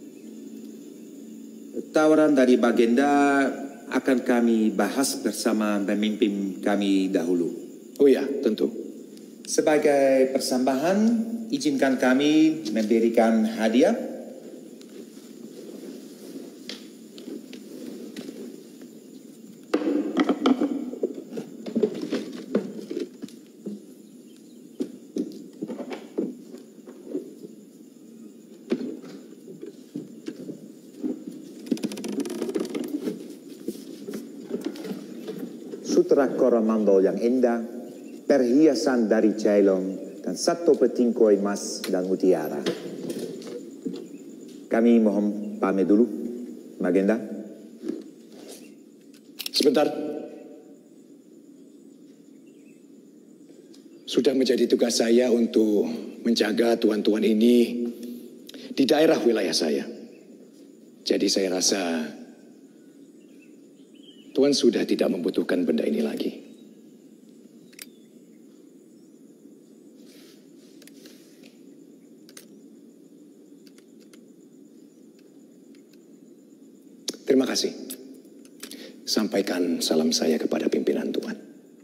Tawaran dari Bagenda akan kami bahas bersama pemimpin kami dahulu. Oh ya, tentu. Sebagai persambahan, izinkan kami memberikan hadiah. Sutra Coromandel yang indah, perhiasan dari Ceylon, dan satu peti koin emas dan mutiara. Kami mohon pamit dulu, Bagenda. Sebentar. Sudah menjadi tugas saya untuk menjaga tuan-tuan ini di daerah wilayah saya. Jadi saya rasa Tuan sudah tidak membutuhkan benda ini lagi. Terima kasih. Sampaikan salam saya kepada pimpinan Tuan.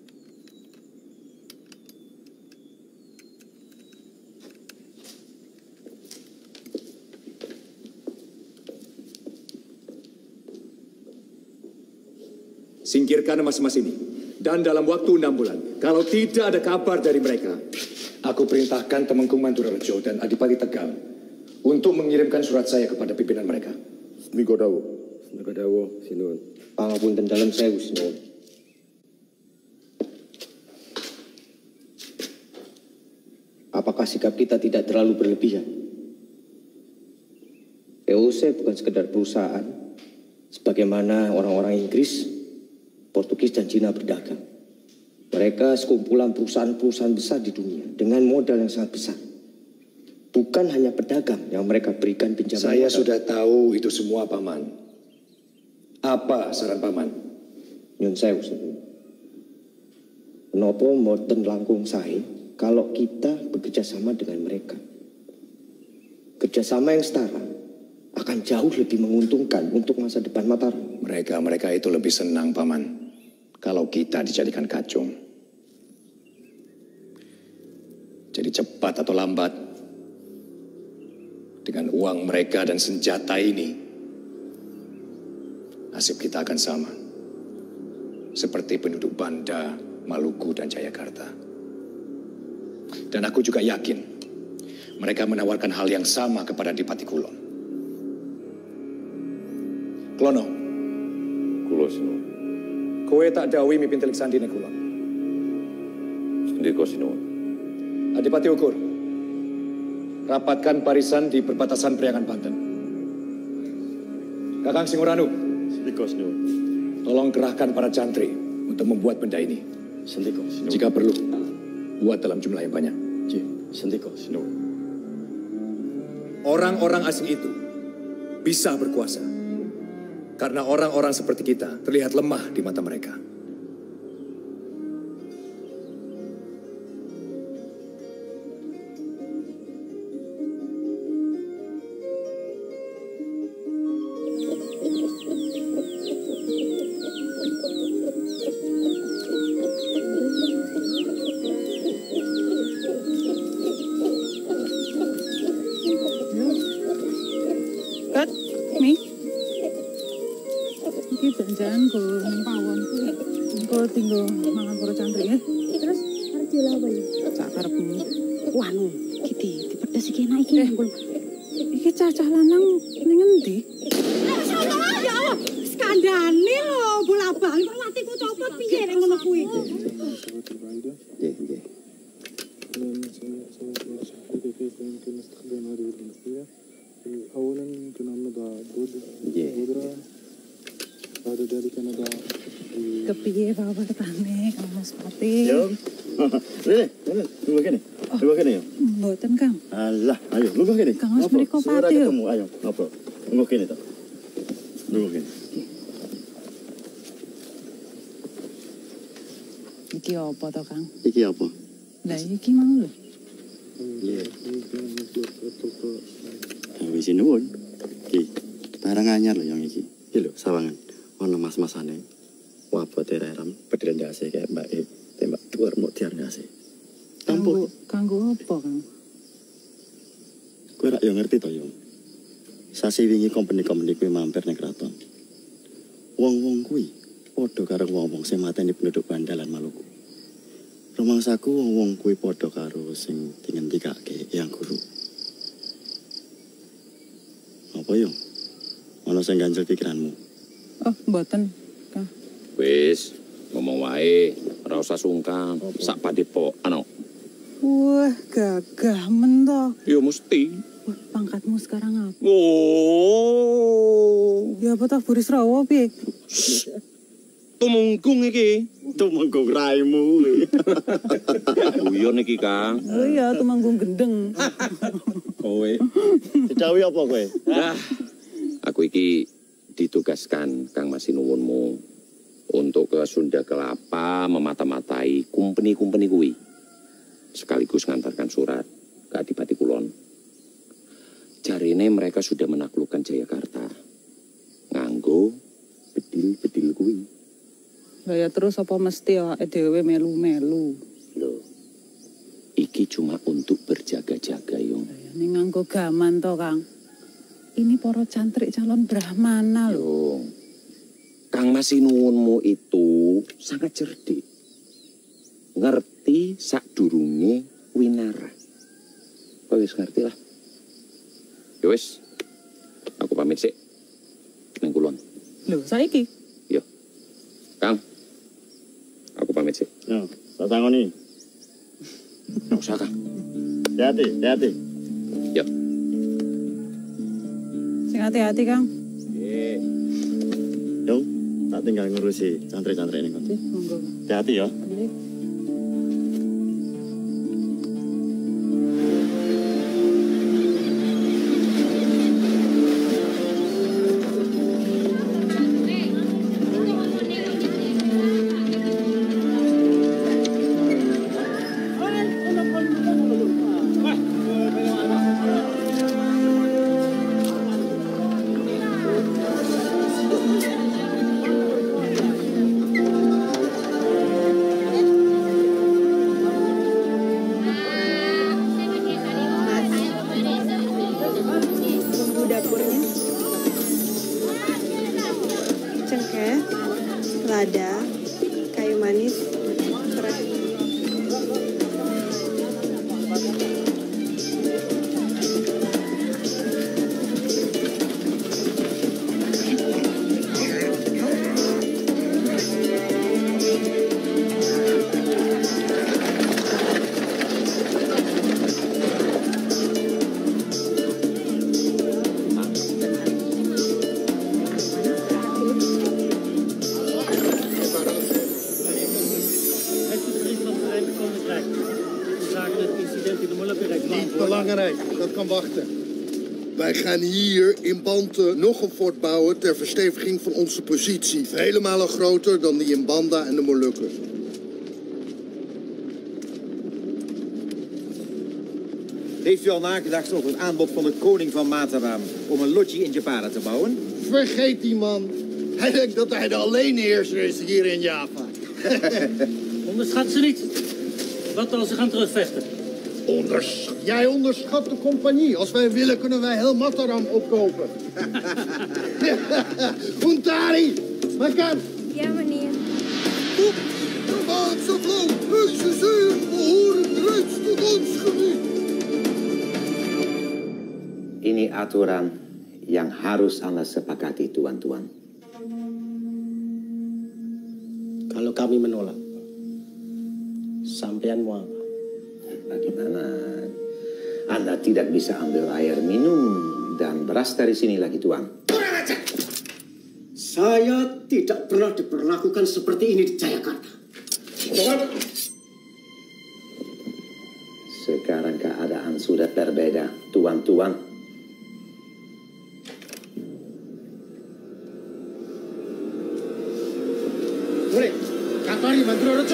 Singkirkan emas-emas ini. Dan dalam waktu enam bulan, kalau tidak ada kabar dari mereka, aku perintahkan Temenggung Mandurarejo dan Adipati Tegal untuk mengirimkan surat saya kepada pimpinan mereka. Miko dawo. Miko dawo, sinuwun. Pangapunten dalam sewu, sinuwun. Apakah sikap kita tidak terlalu berlebihan? V O C bukan sekedar perusahaan, sebagaimana orang-orang Inggris, Portugis dan Cina berdagang. Mereka sekumpulan perusahaan-perusahaan besar di dunia dengan modal yang sangat besar. Bukan hanya pedagang yang mereka berikan pinjaman. Saya modal. sudah tahu itu semua, Paman. Apa saran Paman? Nyun sewu, Menopo mboten langkung sae kalau kita bekerja sama dengan mereka. Kerjasama yang setara akan jauh lebih menguntungkan untuk masa depan Mataram. Mereka-mereka itu lebih senang, Paman, kalau kita dijadikan kacung. Jadi cepat atau lambat, dengan uang mereka dan senjata ini, nasib kita akan sama. Seperti penduduk Banda, Maluku, dan Jayakarta. Dan aku juga yakin, mereka menawarkan hal yang sama kepada Adipati Kulon. Klono. Kulo sinuwun. Kowe tak dawi mimpin Telik Sandi nek Kulon. Sendika sinuwun. Adipati Ukur, rapatkan barisan di perbatasan Priangan Banten. Kakang Singuranu, Sendika sinuwun. tolong kerahkan para jantri untuk membuat benda ini. Sendika sinuwun. Jika perlu, buat dalam jumlah yang banyak. Sendika sinuwun. Orang-orang asing itu bisa berkuasa. Karena orang-orang seperti kita terlihat lemah di mata mereka. Jangan ke nang pawon. Engko tinggal mangan para cantrik ya. Terus arep diolah apa ya? Sak karepmu. Wanu, iki dipedes iki enak iki. Iki cacah lanang ning endi? Ya Allah, kandhane lho, bola-bali kok atiku copo piye nek ngono kuwi. Nggih, nggih. Kepiye pawartane Kang Mas Pati? Yo. Rene, rene, tunggu kene. Tunggu kene yo. Mboten, Kang. Alah, ayo lungguh kene. Kang Mas mriko Pati. Ketemu, ayo, ngobrol. Lungguh kene to. Lungguh kene. Iki apa to, Kang? Iki apa? Lah iki mau lho. Iya. Wis nuwun. Iki barang anyar lho yang iki. Iki lho sawangan. Ono mas-masane. Wabote rerem bedel ndase kayak Mbak E. Tembak dhuwur mok diar ngase. Kanggo kanggo apa, Kang? Kowe rak yo ngerti to yo. Sasi wingi kompeni-kompeni kuwi mampir ning kraton. Wong-wong kuwi padha karo wong-wong sing mateni penduduk Bandalan Maluku. Rumangsaku wong-wong kuwi padha karo sing dingendikake Yang Guru. Apa yo? Ono sing ganjel pikiranmu? Oh, mboten, Kang. Wis, ngomong wae, ora usah sungkan. Sak padepokan. Wah, gagah men to. Ya mesti. Wah, pangkatmu sekarang apa? Oh. Ya apa toh Buris Rawa piye? Tumunggung iki. Tumunggung raimu. Guyon iki, Kang. Oh iya, tumanggung gendeng. Kowe. Didawi apa kowe? Nah, aku iki ditugaskan Kang Masinuwunmu untuk ke Sunda Kelapa memata-matai kumpeni-kumpeni kuwi. Sekaligus ngantarkan surat ke Adipati Kulon. Jarine mereka sudah menaklukkan Jayakarta. Nganggo bedil-bedil kuwi. Lah ya terus apa mesti awake dhewe melu-melu. Loh. Iki cuma untuk berjaga-jaga, Yung. Ini nganggo gaman to, Kang. Ini para cantrik calon Brahmana lho. Kang Masinuwunmu itu sangat cerdik. Ngerti sakdurunge winara. Kowe wis ngerti lah. Ya wis. Aku pamit sik. Ning kulon. Lho, saiki. Yo. Kang. Aku pamit sik. Yo, tak tangoni. Nggak usah, Kang. Hati-hati, hati. Yo. Sing hati-hati, Kang. Nggih. Yo, tak tinggal ngurusi santri-santri ini, Kang. Monggo. Hati-hati ya. Wij gaan hier in Banten nog een fort bouwen ter versteviging van onze positie. Vele malen groter dan die in Banda en de Molukken. Heeft u al nagedacht over het aanbod van de koning van Mataram om een lotje in Japara te bouwen? Vergeet die man. Hij denkt dat hij de alleenheerser is hier in Java. Onderschat ze niet. Wat als ze gaan terugvechten? Onders... Jij onderschat de compagnie. Als wij willen, kunnen wij heel Mataram opkopen. Untari, makan. Ja, meneer. Op, de Waanse vrouw, deze zeeën behoren reeds tot ons gebied. Ini aturan yang harus Anda sepakati, tuan-tuan. Kami menolak. Sampean mau apa? Bagaimana? Anda tidak bisa ambil air minum dan beras dari sini lagi, Tuan. Saya tidak pernah diperlakukan seperti ini di Jayakarta. Sekarang keadaan sudah berbeda, Tuan-tuan. Boleh, kapari Mandura Rejo.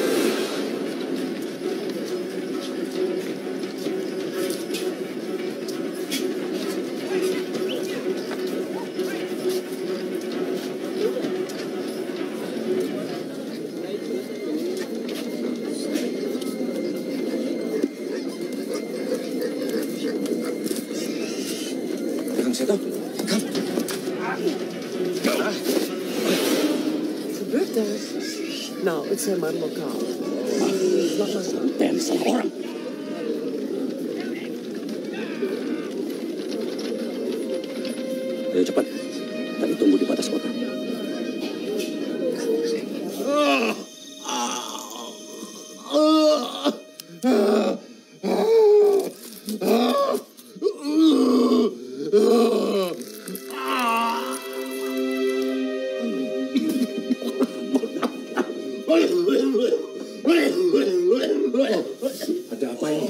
Now, it's a man lokal. Dan salah orang. Ayo cepat. Kami tunggu di batas kota. Ada apa ini?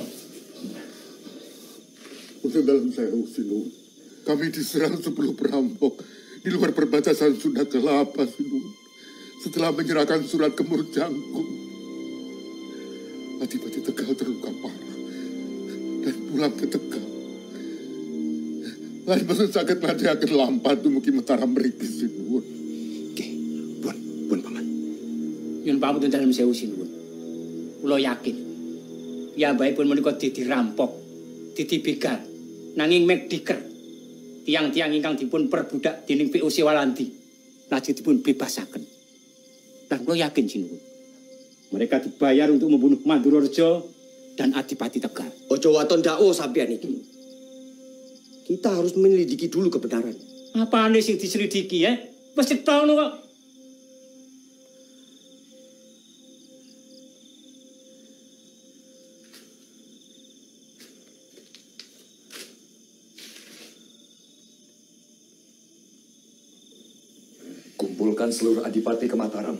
Untuk dalam sewu, Sinun. Kami diserang sepuluh perampok di luar perbatasan Sunda Kelapa, Sinun. Setelah menyerahkan surat ke Murjangku, Adipati Tegal terluka parah dan pulang ke Tegal. Lain maksud sakit mati akan lampat dumugi Mataram mriki, Sinun. Pun Paman. Yun pamutun dalam sewu, Sinun. Kulo yakin ya baik pun menika dirampok, ditibigal, nanging mek diker. Tiang-tiang ingkang dipun perbudak dening P O C Walanti lajeng dipun bebasaken. Dan kulo yakin Sinun, mereka dibayar untuk membunuh Mandurareja dan Adipati Tegal. Ojo waton dao sampean iki. Kita harus menyelidiki dulu kebenaran. Apane sing diselidiki ya? Wis cetha ngono kok. Kumpulkan seluruh adipati ke Mataram.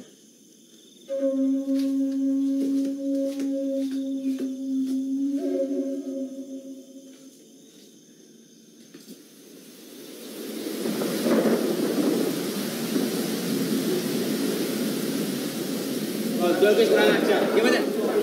Bagus kurang ajar. Gimana?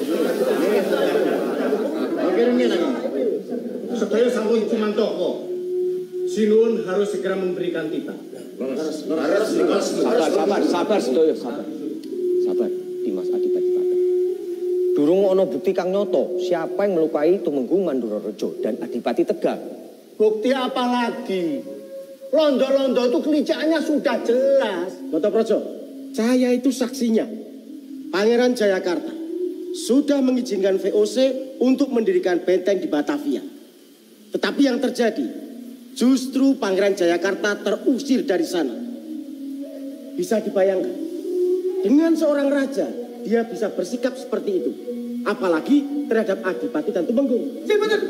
Akhirnya lagi. Sedaya sampun cuma toko. Sinun harus segera memberikan titah. Sabar, sabar, sabar, sedaya, sabar. Sabar, Dimas Adipati Patra. Durung ono bukti kang nyoto siapa yang melukai Tumenggung Mandurareja dan Adipati Tegal. Bukti apa lagi? Londo-londo itu kelicaannya sudah jelas. Notoprojo, saya itu saksinya. Pangeran Jayakarta sudah mengizinkan V O C untuk mendirikan benteng di Batavia. Tetapi yang terjadi, justru Pangeran Jayakarta terusir dari sana. Bisa dibayangkan, dengan seorang raja, dia bisa bersikap seperti itu. Apalagi terhadap Adipati dan Tumenggung.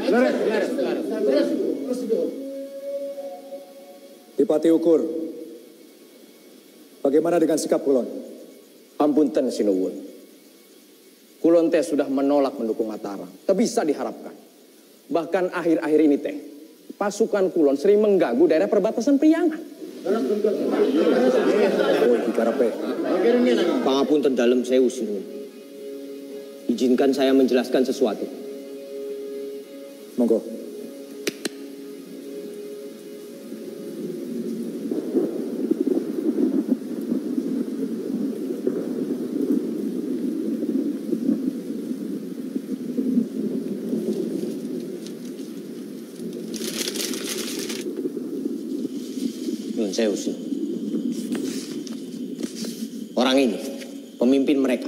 Dipati Ukur, bagaimana dengan sikap Kulon? Ampunten Sinuwun. Kulon teh sudah menolak mendukung Mataram. Tak bisa diharapkan. Bahkan akhir-akhir ini teh, pasukan Kulon sering mengganggu daerah perbatasan Priangan. Pangapunten dalam sewu Sinuwun. Izinkan saya menjelaskan sesuatu. Monggo. Zeus. Orang ini, pemimpin mereka.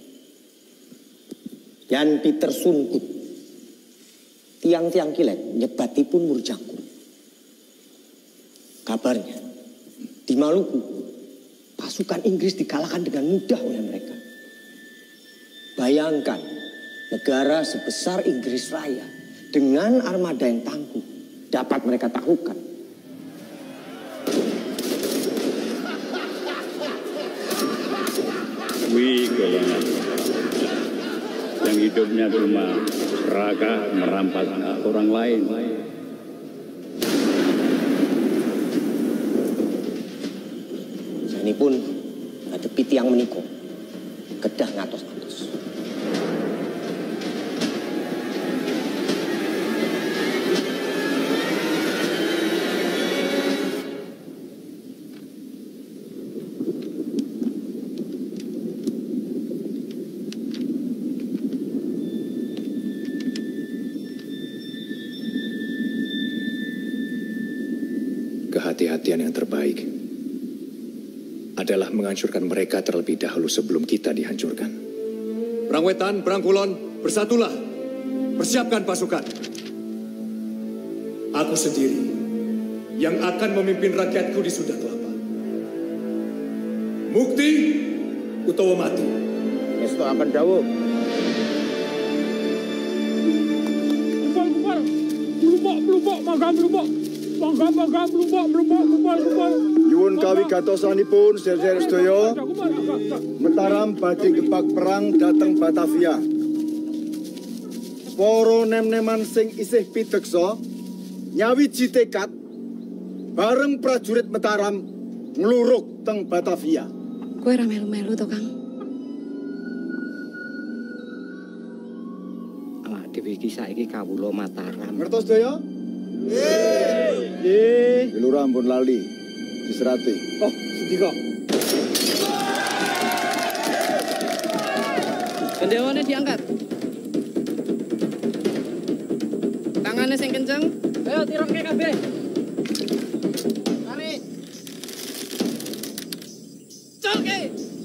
Yan Peter Sungkut. Tiang-tiang kilen nyebatipun Murjangku. Kabarnya, di Maluku, pasukan Inggris dikalahkan dengan mudah oleh mereka. Bayangkan, negara sebesar Inggris Raya dengan armada yang tangguh dapat mereka taklukkan. Wih, golongan yang hidupnya cuma serakah merampas orang lain. Ini pun ngadepi tiang meniko, kedah ngatos-ngatos. Kehati-hatian yang terbaik adalah menghancurkan mereka terlebih dahulu sebelum kita dihancurkan. Perang Wetan, Perang Kulon, bersatulah. Persiapkan pasukan. Aku sendiri yang akan memimpin rakyatku di Sunda Kelapa. Mukti utawa mati. Esto akan dawuh. Bubar, bubar. Blubok, blubok, mangga blubok. Mangga, mangga, blubok, blubok, bubar, bubar. Nyuwun kawigatosanipun sedherek sedaya, Mataram badhe gebak perang dhateng Batavia. Para nem-neman sing isih pideksa nyawiji tekad bareng prajurit Mataram nglurug teng Batavia. Kowe ra melu-melu to, Kang? Awak dhewe iki saiki kawula Mataram. Ngertos sedaya? Nggih. Nggih. Lurah ampun lali. Diserati. Oh, sedika. Gendewane diangkat. Tangannya sing kenceng. Ayo tirokke kabeh. Tarik. Colke.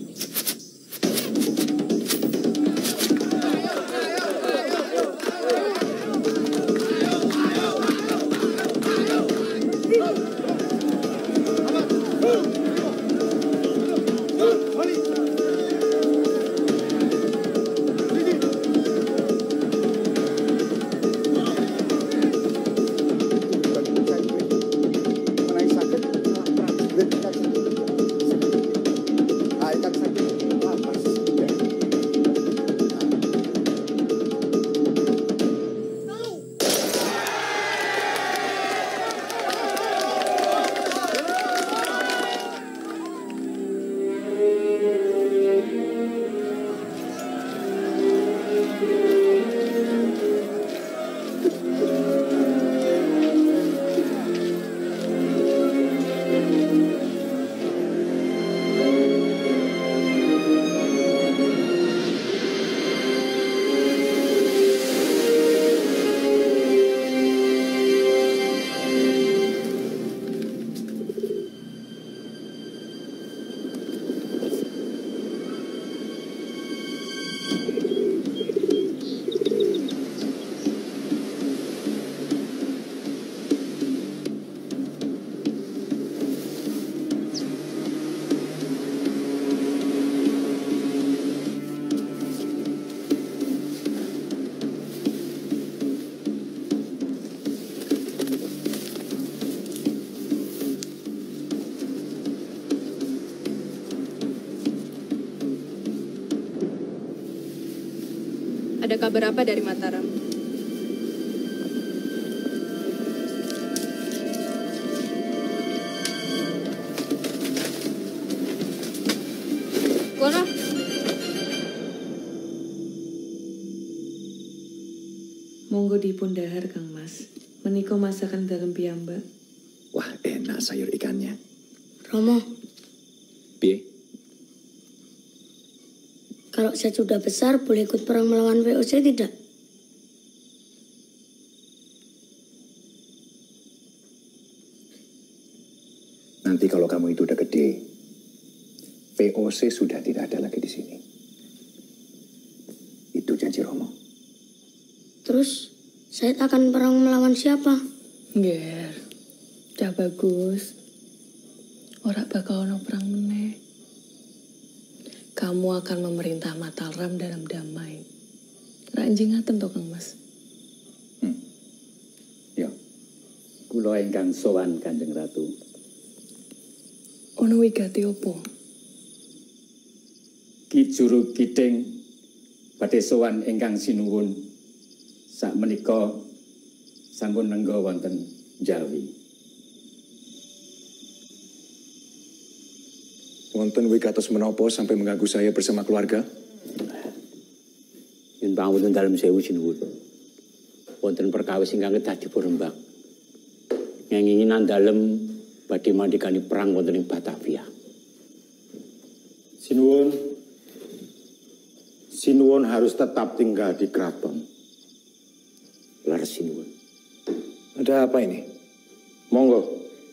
Ada kabar apa dari Mataram? Kono. Monggo dipun dahar Kang Mas. Menika masakan dalam piyambak. Wah, enak sayur ikannya. Romo, Piye? kalau saya sudah besar boleh ikut perang melawan V O C tidak? Nanti kalau kamu itu udah gede, V O C sudah tidak ada lagi di sini. Itu janji Romo. Terus saya akan perang melawan siapa? Ger, udah bagus. Ora bakal ono perang meneh. kamu akan memerintah Mataram dalam damai. Ranjing ngaten to Kang Mas. Hmm. Ya. Kula ingkang sowan Kanjeng Ratu. Ono wigati opo? Ki Juru Kiding badhe sowan ingkang sinuwun sakmenika sampun nengga wonten Jawi. Wonten wigatos menapa sampai mengganggu saya bersama keluarga? Yen pangapunten dalem sewu sinuwun. Wonten perkawis ingkang kedah dipun rembak. Ngenginginan dalem badhe mandhikani perang wonten ing Batavia. Sinuwun, Sinuwun harus tetap tinggal di keraton. Laras sinuwun. Ada apa ini? Monggo.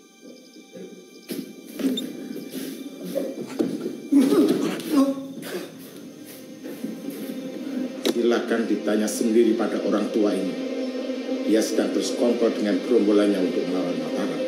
Silakan ditanya sendiri pada orang tua ini. Dia sedang bersekongkol dengan gerombolannya untuk melawan Mataram.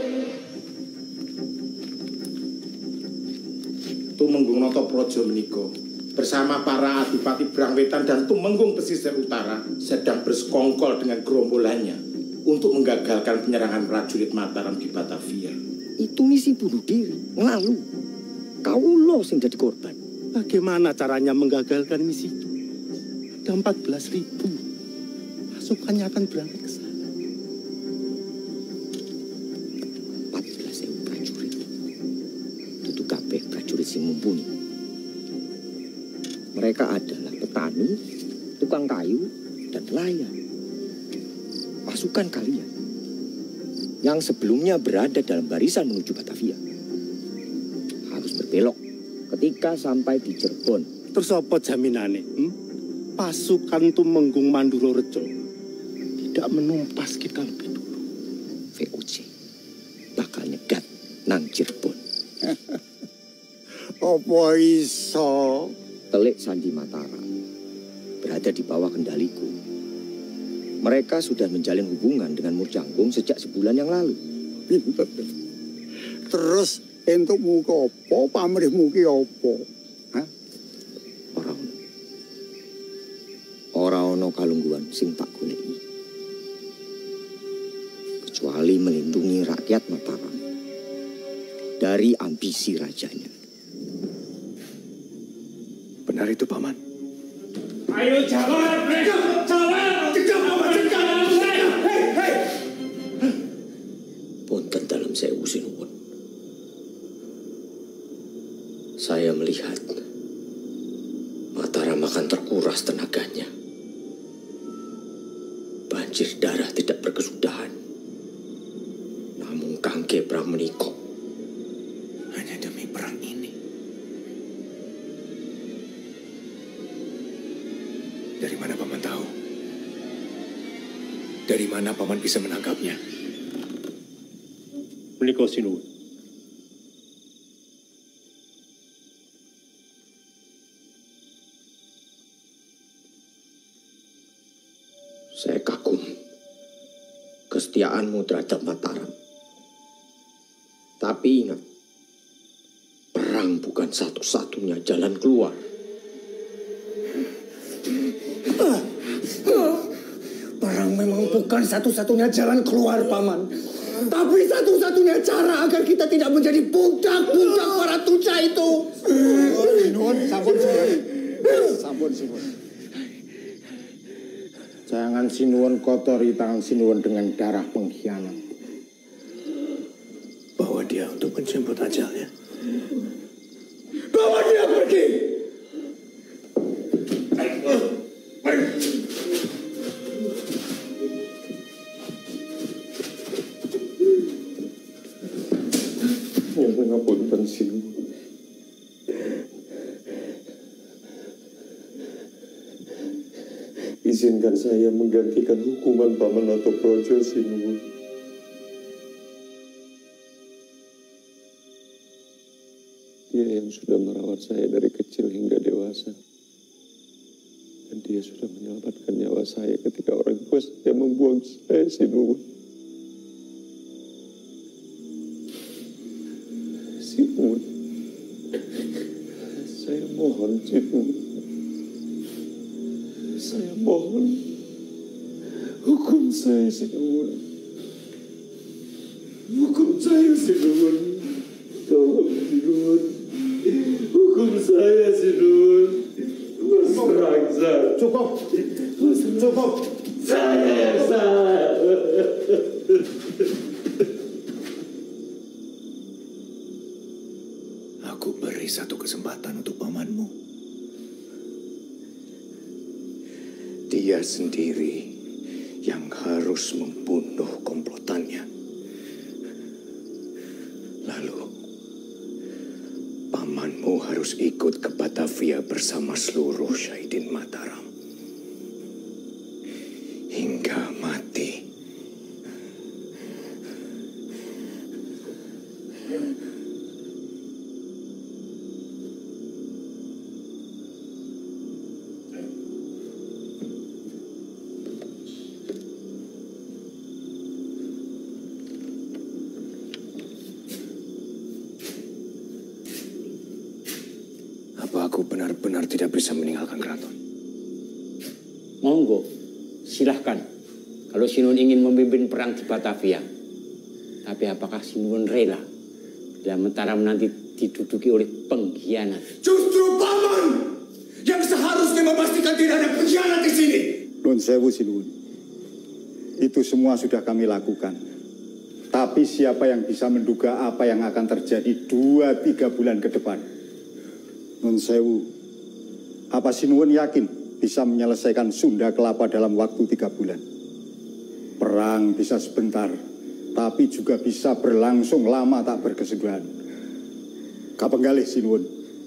Tumenggung Notoprojo meniko bersama para adipati Brangwetan dan Tumenggung pesisir utara sedang bersekongkol dengan gerombolannya untuk menggagalkan penyerangan prajurit Mataram di Batavia. Itu misi bunuh diri, lalu kaulo sing jadi korban. Bagaimana caranya menggagalkan misi itu? Ada empat belas ribu pasukannya akan berangkat ke sana. empat belas ribu prajurit. Itu kabeh prajurit sing mumpuni. Mereka adalah petani, tukang kayu, dan nelayan. Pasukan kalian yang sebelumnya berada dalam barisan menuju Batavia harus berbelok ketika sampai di Cirebon. Terus apa jaminane? Hmm? Pasukan Tumenggung Manduro Rejo tidak menumpas kita lebih dulu. V O C bakal nyegat nang Cirebon. Apa iso? Telik Sandi Mataram berada di bawah kendaliku. Mereka sudah menjalin hubungan dengan Murjangkum sejak sebulan yang lalu. Terus entuk muka apa, pamrihmu ki apa? Hah? Ora ono. Ora ono kalungguhan sing tak goleki. Kecuali melindungi rakyat Mataram dari ambisi rajanya. Benar itu, Paman. Ayo jawab, jawab, jawab, jawab, jawab, hei, hei. Punten dalam sewu sinuwun. Saya melihat Mataram akan terkuras tenaganya. Banjir darah tidak berkesudahan. Namun Kangge Brahmeniko hanya demi perang ini. Dari mana Paman tahu? Dari mana Paman bisa menangkapnya? Menika sinuwun. Saya kagum kesetiaanmu terhadap Mataram. Tapi ingat, perang bukan satu-satunya jalan keluar. Perang memang bukan satu-satunya jalan keluar, Paman. Tapi satu-satunya cara agar kita tidak menjadi budak-budak para tuca itu. Sinuwun, sampun sinuwun. Sampun sinuwun. Jangan sinuwun kotori tangan sinuwun dengan darah pengkhianat. Bawa dia untuk menjemput ajalnya. Bawa dia pergi. Yang mengapunten sinuwun. Izinkan saya menggantikan hukuman Paman Notoprojo sinuwun. Dia yang sudah merawat saya dari kecil hingga dewasa. Dan dia sudah menyelamatkan nyawa saya ketika orang tua saya membuang saya sinuwun. Sinuwun, saya mohon, Sinuwun. Saya mohon. Hukum saya, Sinuwun. Hukum saya, Sinuwun. Tolong, Sinuwun. Hukum saya, Sinuwun. Mas Rangsa. Cukup. Cukup. Saya yang salah. Aku beri satu kesempatan untuk pamanmu. Dia sendiri yang harus membunuh komplotannya. Lalu, pamanmu harus ikut ke Batavia bersama seluruh Syahidin Mataram. Hingga mati. Apa aku benar-benar tidak bisa meninggalkan keraton? Monggo, silahkan. Kalau Sinuwun ingin memimpin perang di Batavia. Tapi apakah Sinuwun rela bila Mataram nanti diduduki oleh pengkhianat? Justru paman yang seharusnya memastikan tidak ada pengkhianat di sini. Nun sewu, Sinuwun. Itu semua sudah kami lakukan. Tapi siapa yang bisa menduga apa yang akan terjadi dua tiga bulan ke depan? Nun sewu, apa Sinuwun yakin bisa menyelesaikan Sunda Kelapa dalam waktu tiga bulan? Perang bisa sebentar, tapi juga bisa berlangsung lama tak berkesudahan. Kapenggalih, Sinuwun.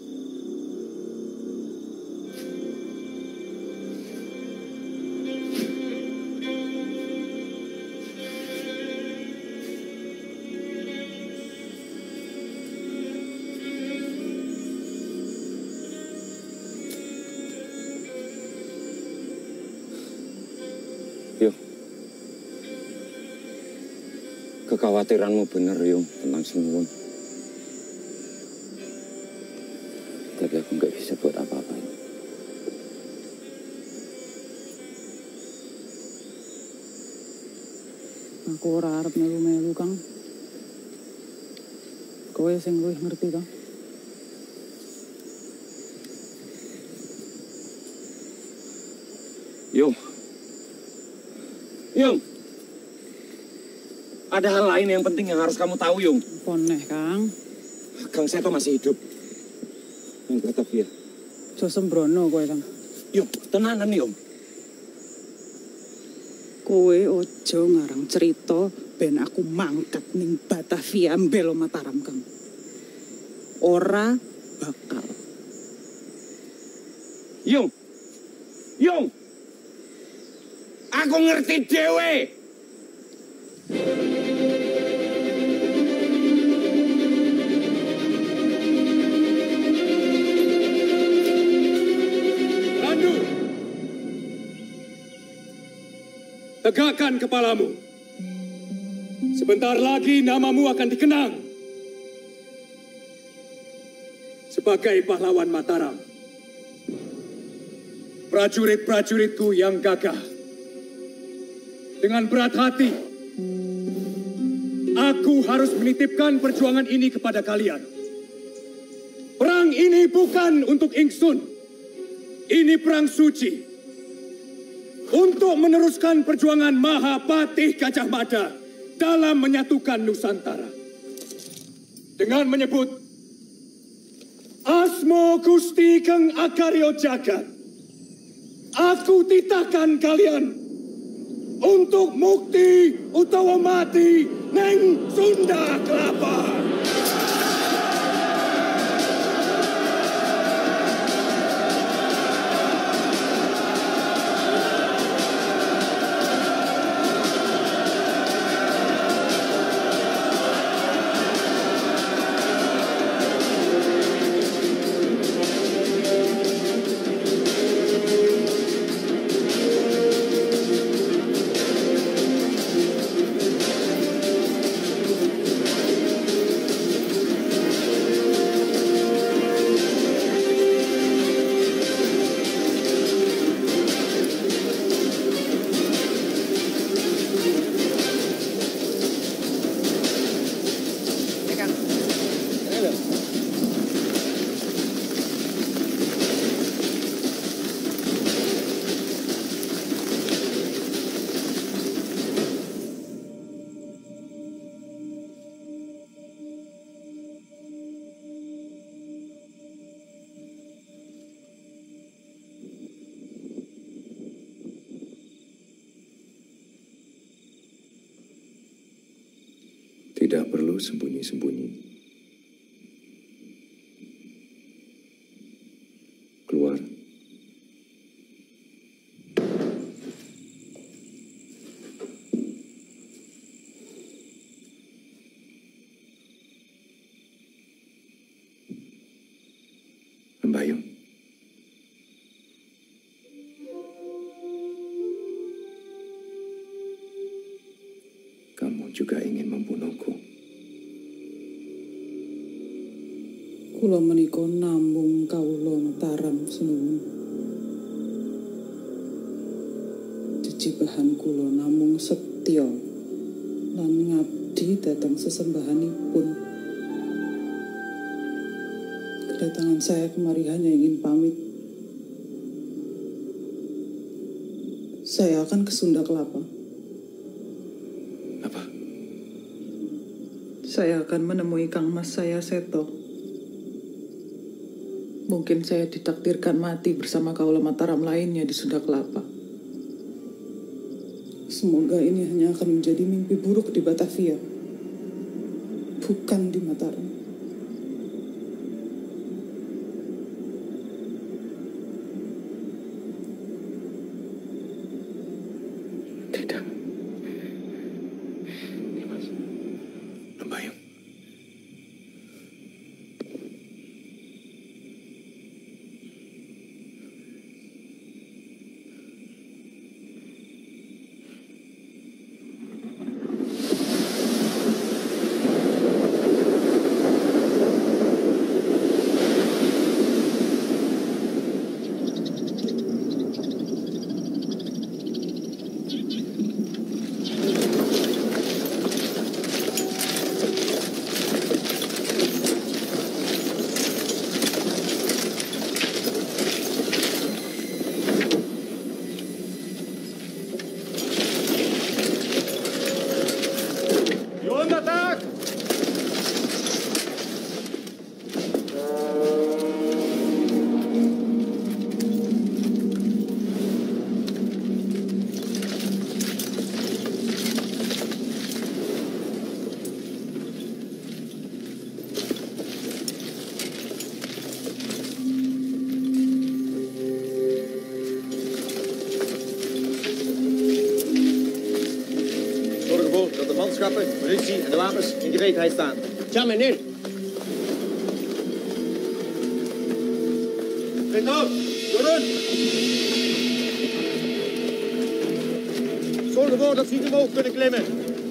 Kekhawatiranmu benar, Yung, tentang Sinuwun. Tapi aku nggak bisa buat apa-apa. Aku ora arep melu-melu, Kang. Kowe sing luwih ngerti, Kang. Yung. Yung. Ada hal lain yang penting yang harus kamu tahu, Yung. Poneh, Kang. Kang Seto masih hidup. Yang Batavia. Jo sembrono kowe, Kang. Yung, tenanan, Yung. Kowe ojo ngarang cerita ben aku mangkat ning Batavia mbelo Mataram, Kang. Ora bakal. Yung. Yung. Aku ngerti dhewe. Tegakkan kepalamu. Sebentar lagi namamu akan dikenang sebagai pahlawan Mataram. Prajurit-prajuritku yang gagah, dengan berat hati, aku harus menitipkan perjuangan ini kepada kalian. Perang ini bukan untuk ingsun. Ini perang suci. Untuk meneruskan perjuangan Mahapatih Gajah Mada dalam menyatukan Nusantara. Dengan menyebut Asmo Gusti Keng Akaryo Jagat, aku titahkan kalian untuk mukti utawa mati neng Sunda Kelapa. Tidak perlu sembunyi-sembunyi. Keluar. Membayung. Kamu juga ingin membunuhku. Kula menika namung kawula Mataram sinuwun. Jejibahan kula namung setya lan ngabdi dhateng sesembahanipun. Kedatangan saya kemari hanya ingin pamit. Saya akan ke Sunda Kelapa. Apa? Saya akan menemui Kang Mas saya Seto. Mungkin saya ditakdirkan mati bersama kaula Mataram lainnya di Sunda Kelapa. Semoga ini hanya akan menjadi mimpi buruk di Batavia, bukan di Mataram. Tidak. Dimas. Membayung. Munitie en de wapens in gereedheid staan. Ja, meneer. Peter, turun! Zorg ervoor dat ze niet omhoog kunnen klimmen.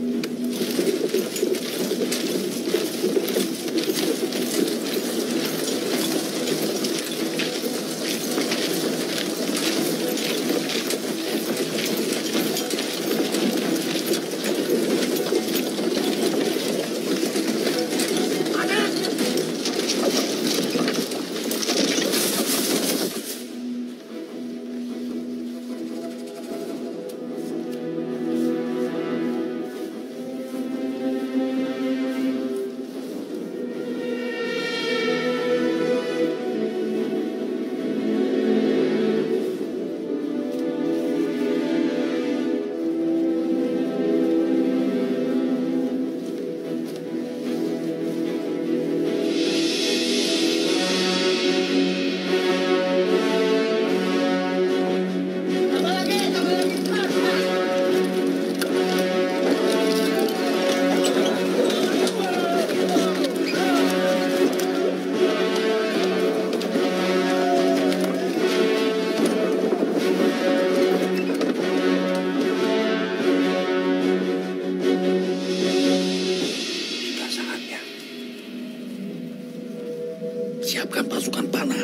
Siapkan pasukan panah.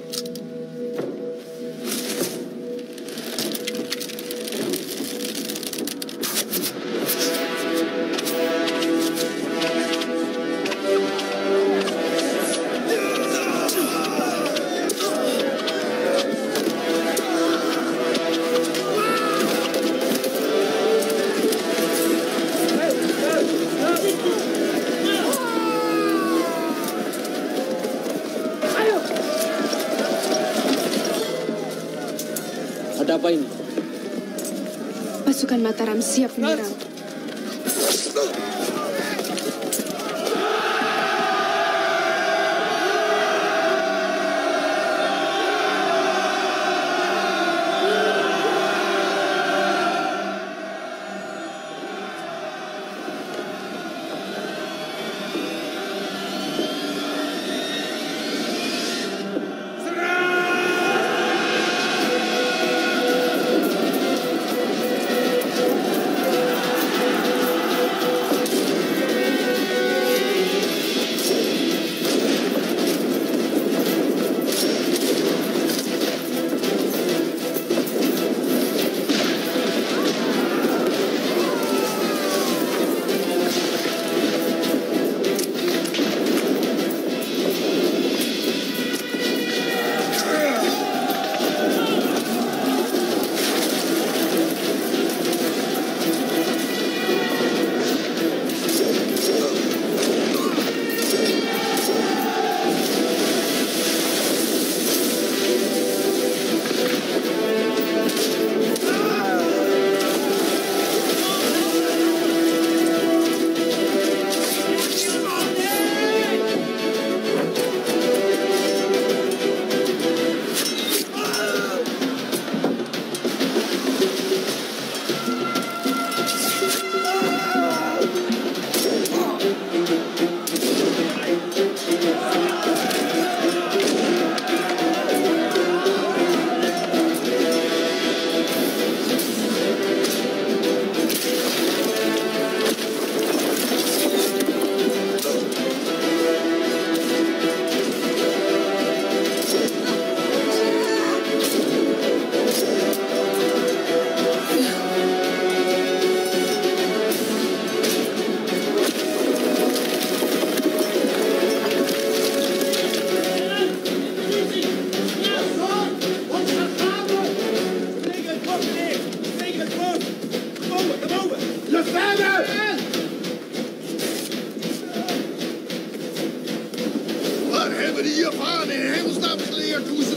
Ada apa ini? Pasukan Mataram siap menyerang.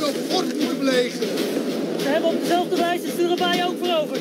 worden op orde belegerd. Ze hebben op dezelfde wijze Surabaya ook veroverd.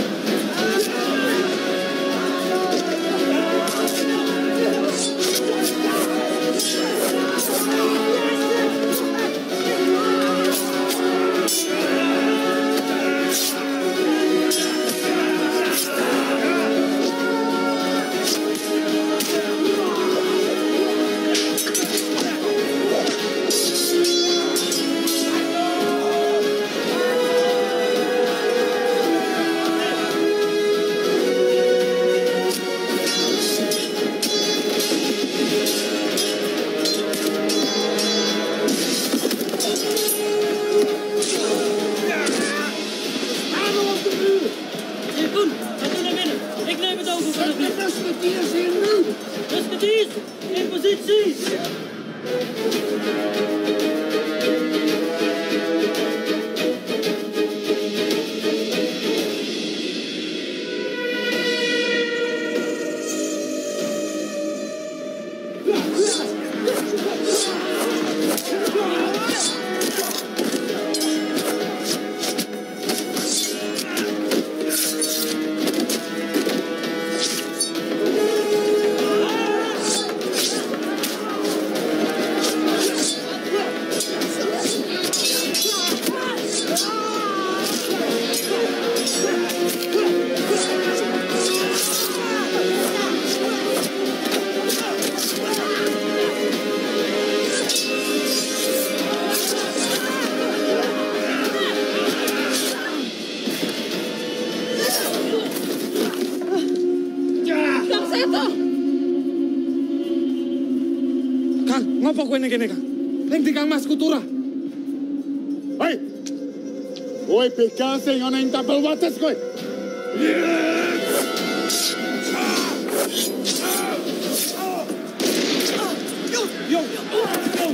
Ngopo kowe ning kene, Kang? Ning di Kang Mas Kutura. Hei. Kowe begal sing ana ing tapel wates kowe. Yo, yo, yo.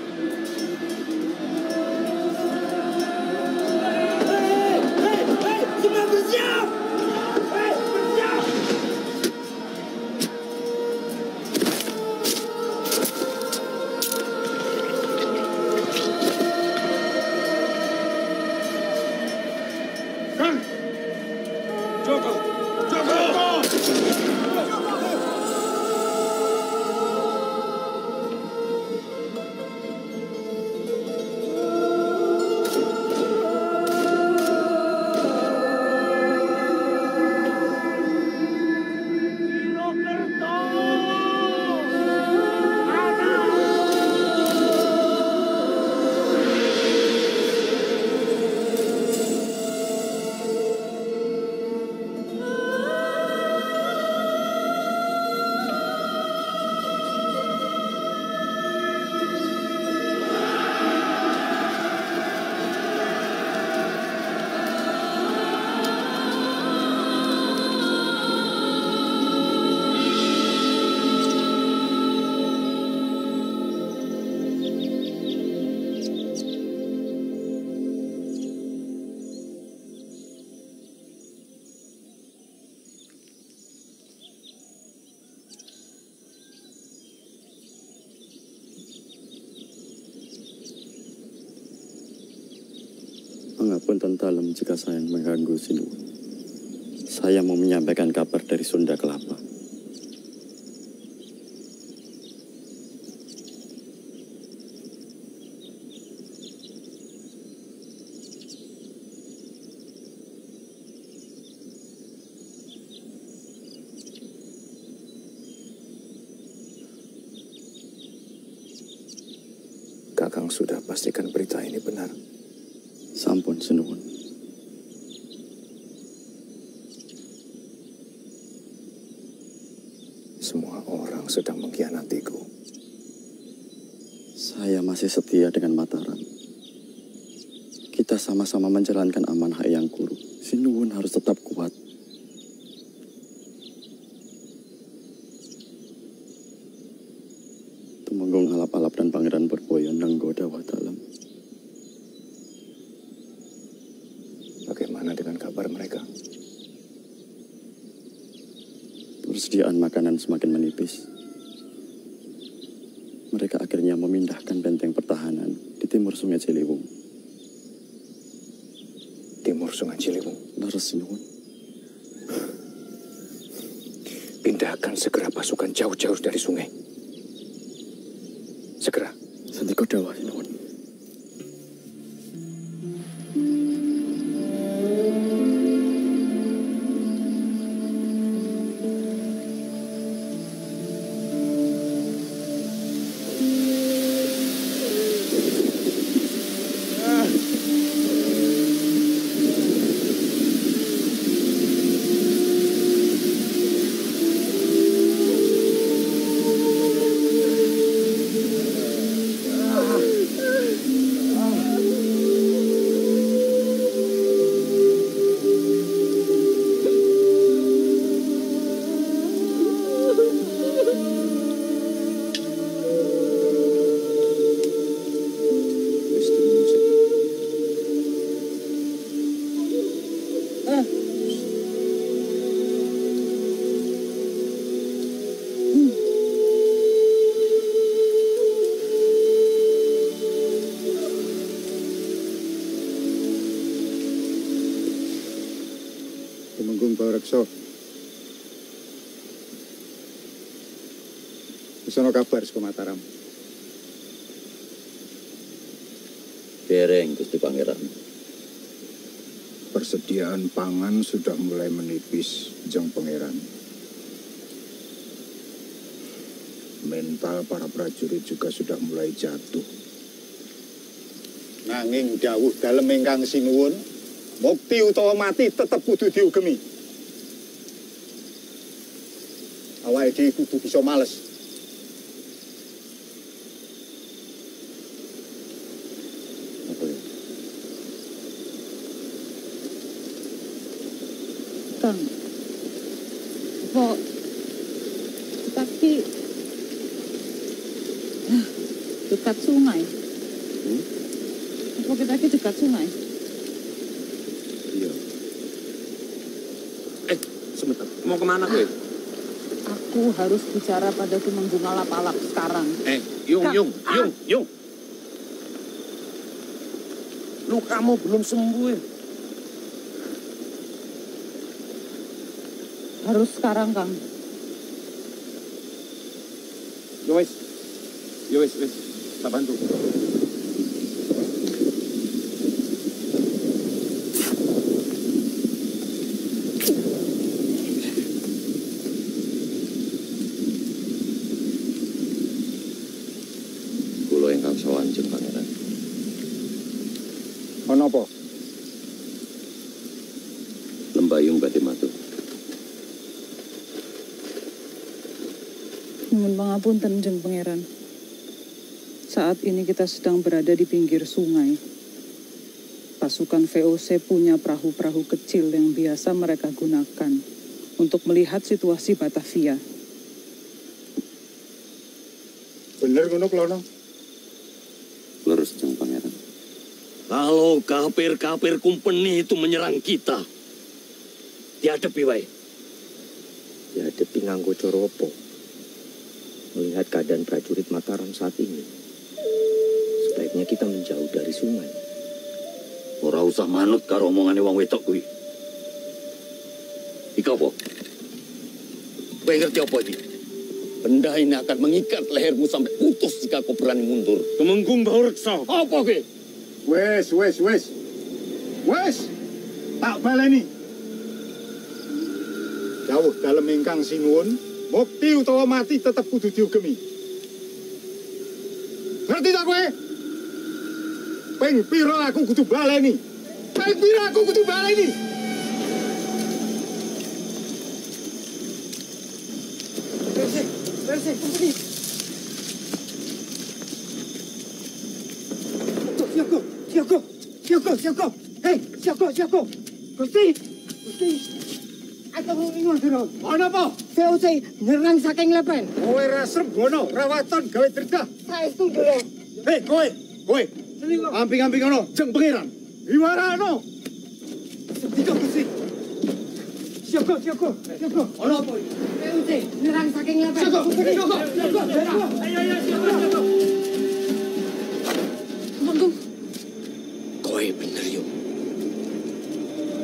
Pengapunten dalam jika saya mengganggu Sinuwun. Saya mau menyampaikan kabar dari Sunda Kelapa. Kakang sudah pastikan berita ini benar. Sampun Sinuwun. Semua orang sedang mengkhianatiku. Saya masih setia dengan Mataram. Kita sama-sama menjalankan amanah Eyang Guru. Sinuwun harus tetap kuat. Tumenggung Alap-Alap dan Pangeran Berboyo nenggoda watalam. Bagaimana dengan kabar mereka? Persediaan makanan semakin menipis. Mereka akhirnya memindahkan benteng pertahanan di timur Sungai Ciliwung. Sungai Ciliwung. Leres Sinuwun. Pindahkan segera pasukan jauh-jauh dari sungai. Segera. Sandika dawuh Sinuwun. Reksa. Wis ana kabar saka Mataram. Dereng Gusti Pangeran. Persediaan pangan sudah mulai menipis, Jeng Pangeran. Mental para prajurit juga sudah mulai jatuh. Nanging dawuh dalem ingkang sinuwun, mukti utawa mati tetep kudu diugemi. Awake dhewe kudu bisa males. Apa ya? Kang, kok tapi dekat sungai? Hmm? Apa kita ke dekat sungai? Iya. Eh, sebentar. Mau kemana gue? Aku harus bicara pada Tumenggung Alap-Alap sekarang. Eh, Yung, Kak, Yung, ah. Yung, Yung. Lukamu belum sembuh. Ya? Harus sekarang, Kang. Yo wes, yo wes, wes, tak bantu. Kulo ingkang sowan Jeng Pangeran. Ana apa? Lembayung badhe matur. Mohon pangapunten, Jeng Pangeran. Saat ini kita sedang berada di pinggir sungai. Pasukan V O C punya perahu-perahu kecil yang biasa mereka gunakan untuk melihat situasi Batavia. Bener ngono Klono? Lurus Jeng Pangeran. Kalau kafir-kafir kumpeni itu menyerang kita, dihadapi wae. Dihadapi nganggo cara apa? Melihat keadaan prajurit Mataram saat ini, sebaiknya kita menjauh dari sungai. Ora usah manut karo omongane wong wedok kuwi. Iki apa? Kowe ngerti apa iki? Benda ini akan mengikat lehermu sampai putus jika kau berani mundur. Tumenggung Baureksa. Apa kowe? Wes, wes, wes. Wes. Tak baleni. Dawuh dalem ingkang sinuwun, mukti utawa mati tetep kudu diugemi. Ngerti tak kowe? Ping pira aku kudu baleni? Ping pira aku kudu baleni? Versi, versi, kumpeni. Sioko, sioko, sioko, sioko. Hei, sioko, sioko. Gusti, Gusti. Aku ingat dulu. Ana apa? V O C nyerang saking lepen. Kowe ra srebono, rawatan gawe dergah. Saestu dulu. Hei, kowe, kowe. Amping-amping ono, Jeng Pangeran. Iwarano. Tiga Gusti. Sioko, sioko, sioko. Ana apa iki? V O C nyerang saking lepen. Sioko, sioko, sioko. Ayo, ayo, sioko, sioko. Tumenggung. Kowe bener yo.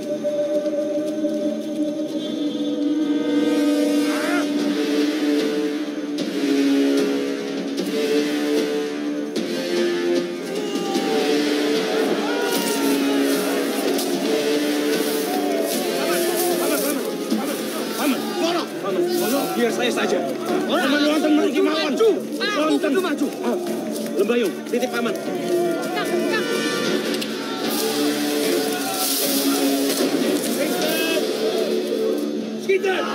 saja. Paman wonten mriki mawon. Wonten maju. Lembayung, titip paman. Skidan.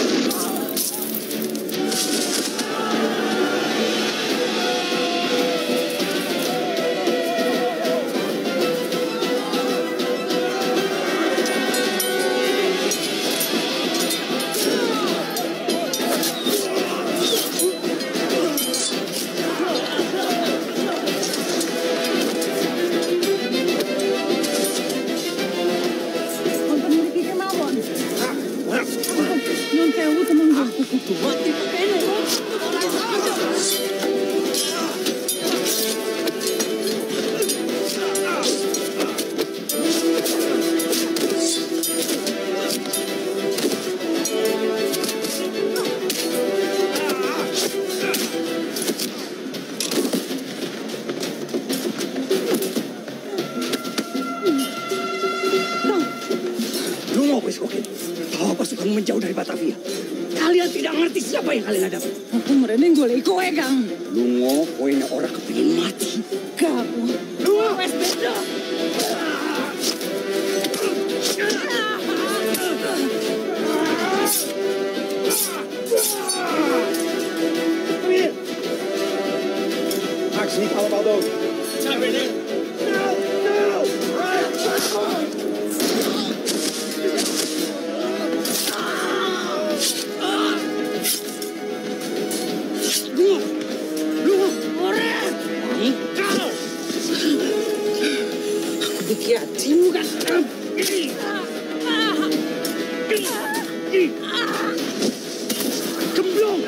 Menjauh dari Batavia. Kalian tidak ngerti siapa yang kalian hadapi. Aku merending golek kowe, Kang. Lungo, kowe nek ora kepengin mati. Kamu. Lungo wes beda. Aksi kalau Baldo. Sampai ini. No, no. Hatimu kan gemblong.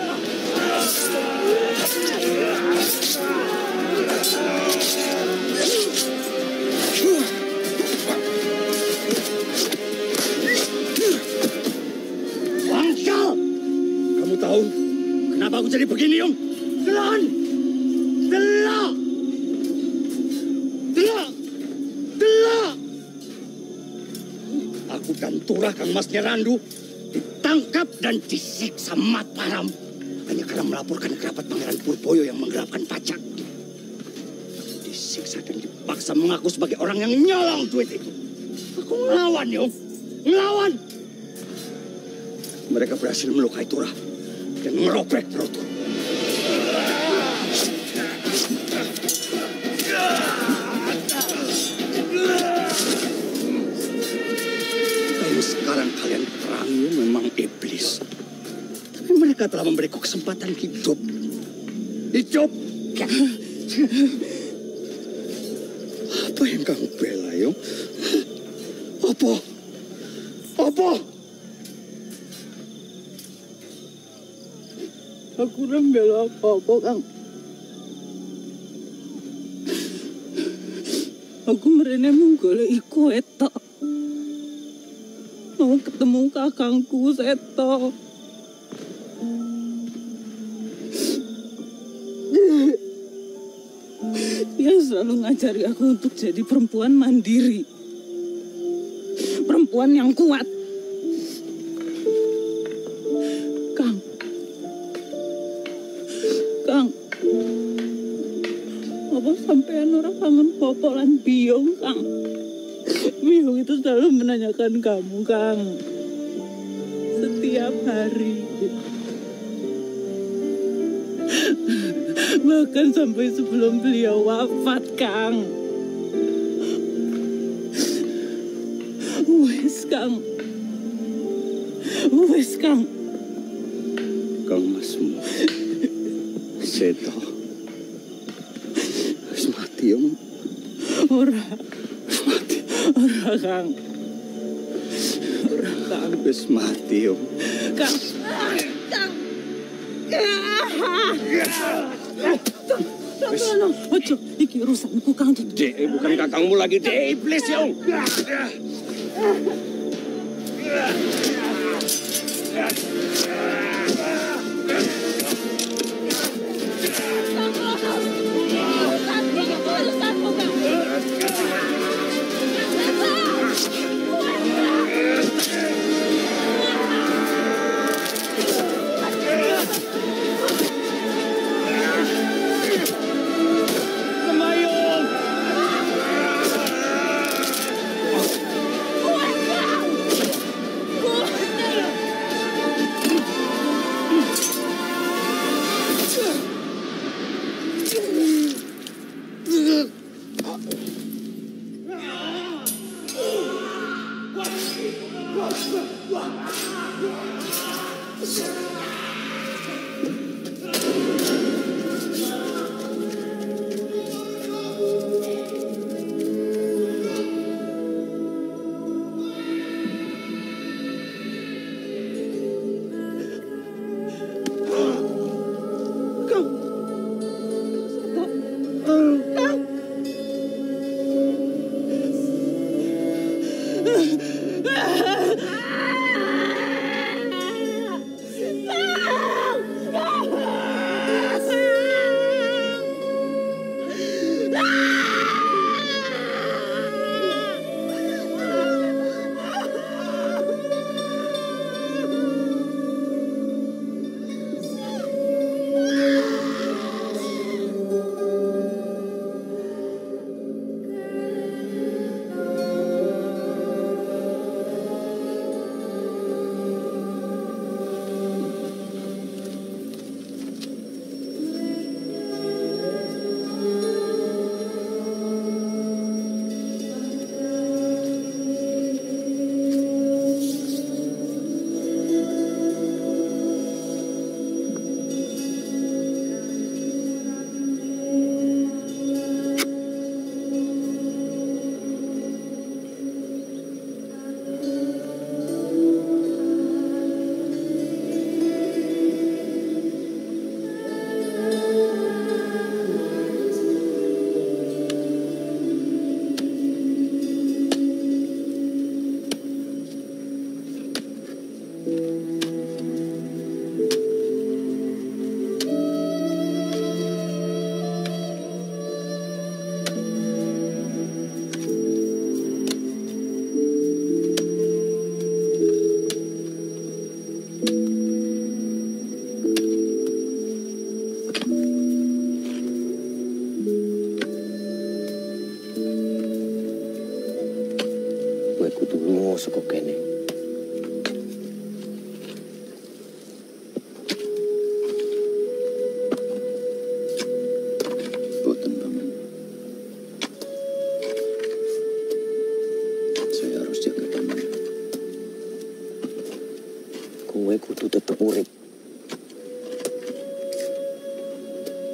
Wangkal, kamu tahu kenapa aku jadi begini, Om? Telan, telan. Dan Turah Kang Mas Nyerandu ditangkap dan disiksa Mataram hanya karena melaporkan kerabat Pangeran Purboyo yang menggelapkan pajak. Disiksa dan dipaksa mengaku sebagai orang yang nyolong duit itu. Aku ngelawan, Yong. Ngelawan. Mereka berhasil melukai Turah dan merobek perutku. Sekarang kalian perangi memang iblis. Tapi mereka telah memberiku kesempatan hidup. Hidup. Apa yang kamu bela, Yong? Apa? Apa? Aku rembela apa-apa, Kang. Aku merene mung golek kowe tok. Mau ketemu kakangku Seto. Dia selalu ngajari aku untuk jadi perempuan mandiri. Perempuan yang kuat. Kang. Kang. Apa sampean ora kangen Popo lan Biong, Kang? Biong itu selalu menanyakan kamu, Kang. Setiap hari. Bahkan sampai sebelum beliau wafat, Kang. Wes, Kang. Wes, Kang. Kang Masmu. Seto. Wes mati, Om. Ora. Ora, Kang. Ora, Kang. Wes mati, Om. Kang. Kang. Wes. Ojo, iki urusanku, Kang. Dek, bukan kakangmu lagi, Dek. Iblis, ya, Om.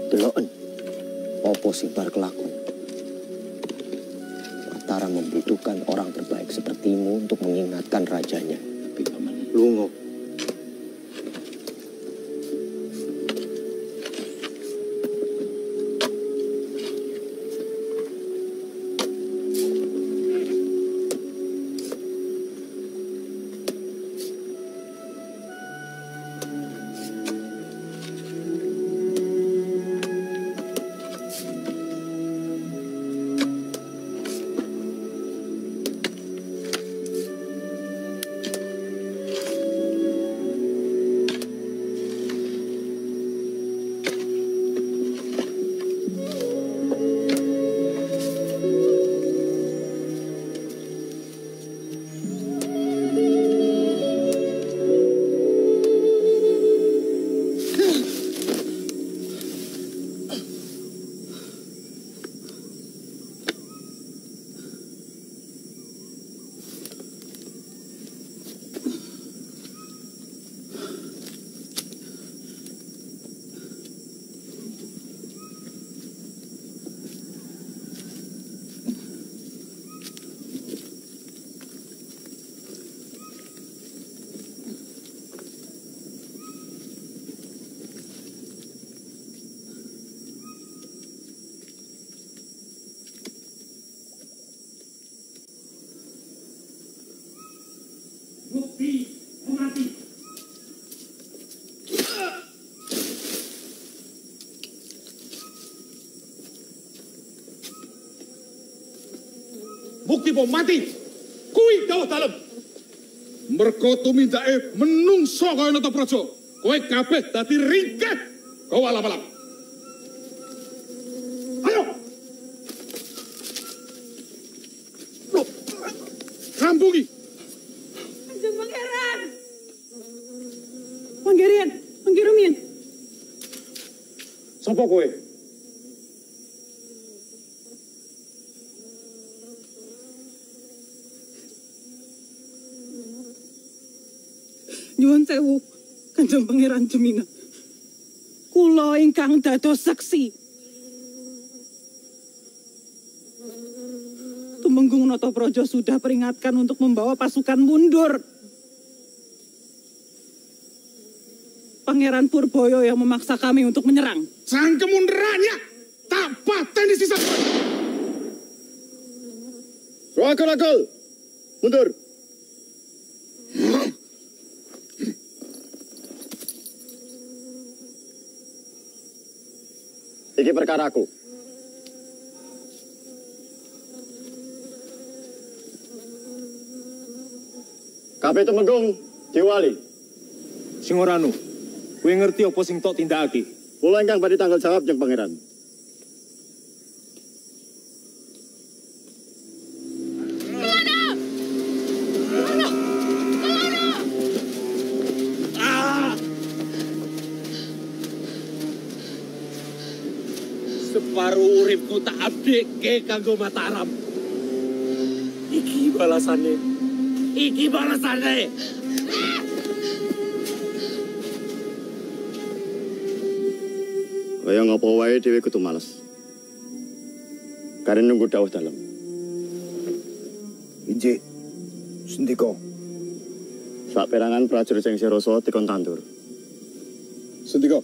Deloken, opo sing bar kelakon. Mataram membutuhkan orang terbaik sepertimu untuk mengingatkan rajanya. Lungo. Bukti mati. Bukti bom mati. Kui dawuh dalem. Mergo tumindake menungso kaya Natapraja. Kowe kabeh dadi ringkeh. Kowe alam-alam. Ayo. Loh. Rambungi. Panggerian, Panggirumian. Sopo kowe? Nyuwun sewu, Kanjeng Pangeran Jemina. Kula ingkang dados saksi. Tumenggung Natapraja sudah peringatkan untuk membawa pasukan mundur. Pangeran Purboyo yang memaksa kami untuk menyerang. Sang kemundurannya tak paten di sisa. Rakal-rakal, mundur. Iki perkaraku. Kabeh Tumenggung diwali. Sing ora anu, kowe ngerti apa sing tok tindakake? Kula ingkang badhe tanggal jawab Jeng Pangeran. Separuh uripku tak abdike kanggo Mataram. Iki balasane. Iki balasane. Kaya ngopo wae dhewe kudu males. Karena nunggu dawuh dalem. Injih. Sendika. Saperangan prajurit sing Seroso dikon tandur. Sendika.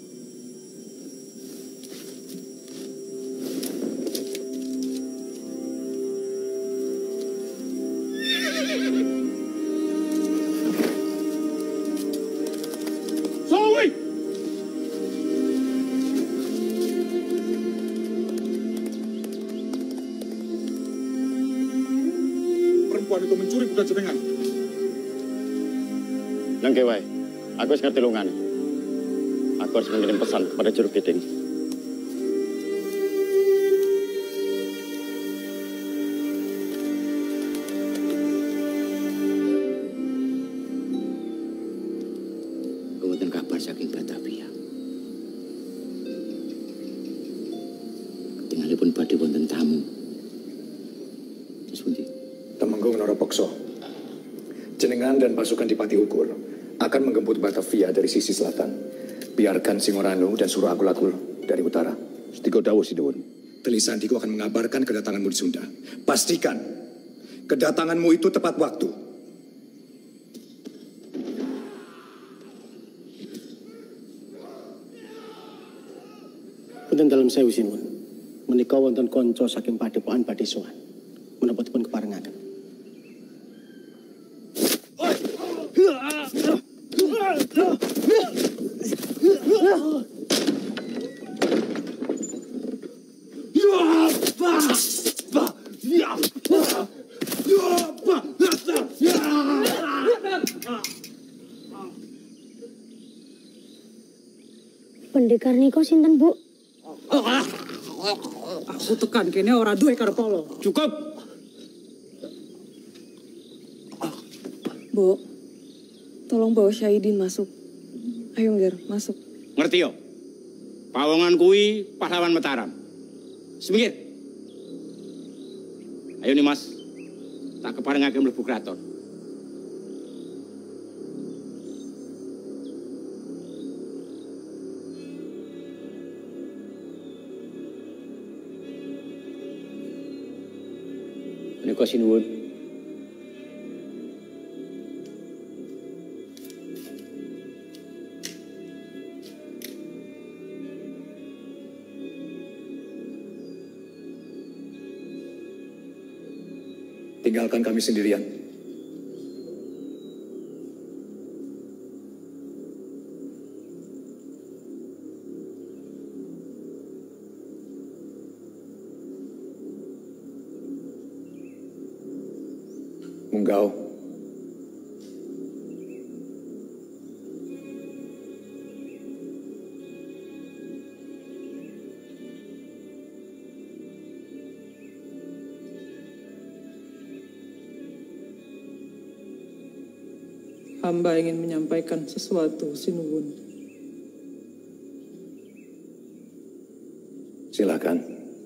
Itu mencuri kuda jenengan. Nengke wae, aku wis ngerti lungane. Aku harus mengirim pesan kepada Juru Kiting. Kemudian kabar saking Batavia. Tinggalipun badhe wonten tamu. Terus pundi? Temenggung Narapaksa. Jenengan dan pasukan Dipati Ukur akan menggempur Batavia dari sisi selatan. Biarkan Singoranu dan Suruh Agul-Agul dari utara. Setiko dawuh Sinuwun. Teli Sandiku akan mengabarkan kedatanganmu di Sunda. Pastikan kedatanganmu itu tepat waktu. Wonten dalem sewu Sinuwun. Menika wonten kanca saking padepokan badhe sowan. Menapa dipun keparengaken? Pendekar niko sinten, Bu? Aku tekan kene ora duwe karepolo. Cukup. Bu, tolong bawa Syahidin masuk. Ayo Ngger, masuk. Ngerti yo? Pawongan kui pahlawan Mataram. Semingir. Ayo nih Mas, tak keparengake mlebu kraton. Menika sinuwun. Tinggalkan kami sendirian. Munggau. Hamba ingin menyampaikan sesuatu, Sinuwun. Silakan.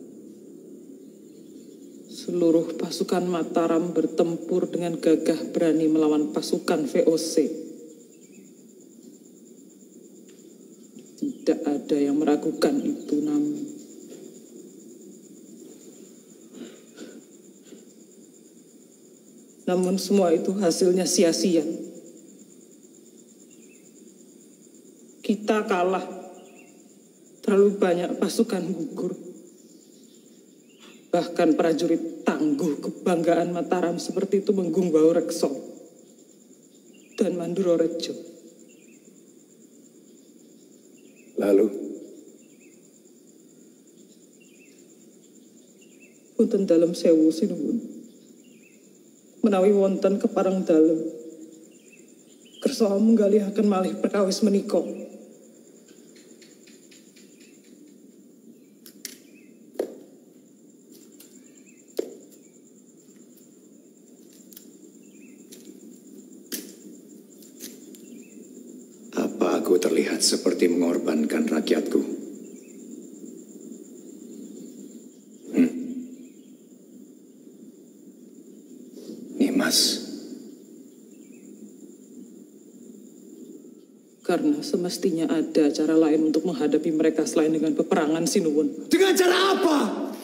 Seluruh pasukan Mataram bertempur dengan gagah berani melawan pasukan V O C. Tidak ada yang meragukan itu, Nam. Namun semua itu hasilnya sia-sia. Kita kalah. Terlalu banyak pasukan gugur. Bahkan prajurit tangguh kebanggaan Mataram seperti itu Menggungbau Rekso dan Manduro Rejo. Lalu? Wonten dalem sewu Sinuwun. Menawi wonten kepareng dalem. Kersa menggalihaken malih perkawis menika. Aku terlihat seperti mengorbankan rakyatku. Hmm. Nimas. Karena semestinya ada cara lain untuk menghadapi mereka selain dengan peperangan, Sinuwun. Dengan cara apa?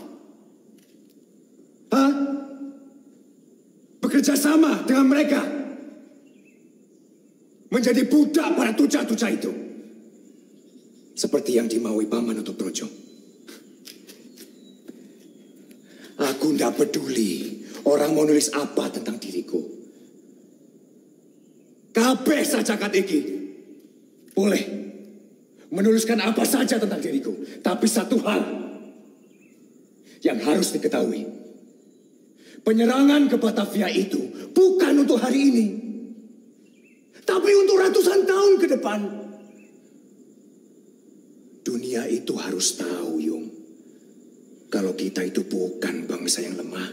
Hah? Bekerja sama dengan mereka? Menjadi budak para tuca-tuca itu. Seperti yang dimaui Paman Otoprojo. Aku tidak peduli orang mau nulis apa tentang diriku. Kabeh saja kat iki. Boleh menuliskan apa saja tentang diriku. Tapi satu hal yang harus diketahui. Penyerangan ke Batavia itu bukan untuk hari ini. Tapi untuk ratusan tahun ke depan. Dunia itu harus tahu, Yung. Kalau kita itu bukan bangsa yang lemah.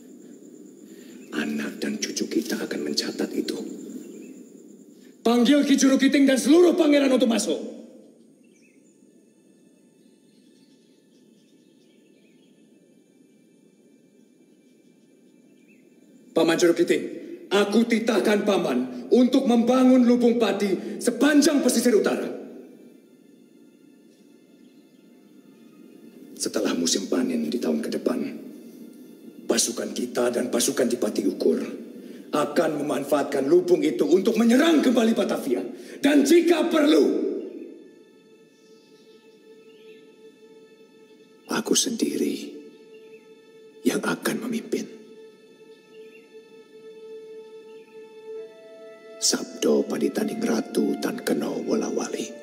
Anak dan cucu kita akan mencatat itu. Panggil Ki Juru Kiting dan seluruh pangeran untuk masuk. Paman Juru Kiting, aku titahkan Paman untuk membangun lubung padi sepanjang pesisir utara. Setelah musim panen di tahun ke depan, pasukan kita dan pasukan Dipati Ukur akan memanfaatkan lubung itu untuk menyerang kembali Batavia. Dan jika perlu, aku sendiri yang akan memimpin. Sabdo Paditaning Ratu Tan Keno Wolawali.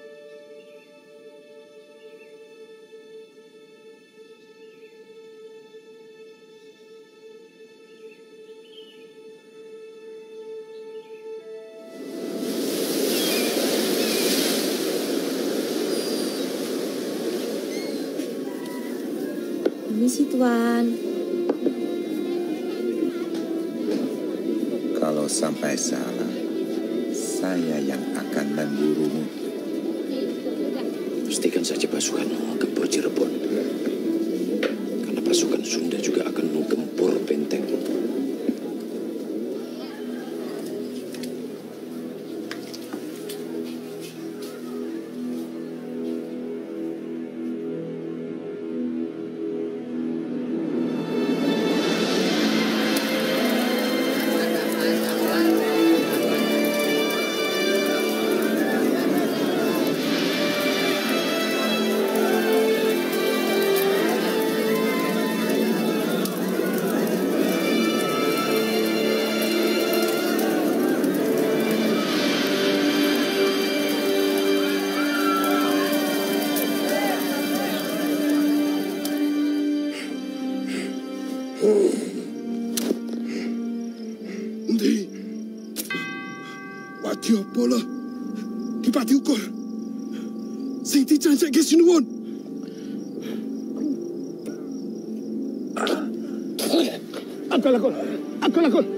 Permisi, Tuan. Kalau sampai salah, saya yang akan memburumu. Pastikan saja pasukanmu gempur Cirebon. Karena pasukan Sunda juga akan menggempur bentengmu. Ndi, wadi apa lah? Dipati Ukur, sing dijanjake Sinuwun. Aku lakon, aku lakon.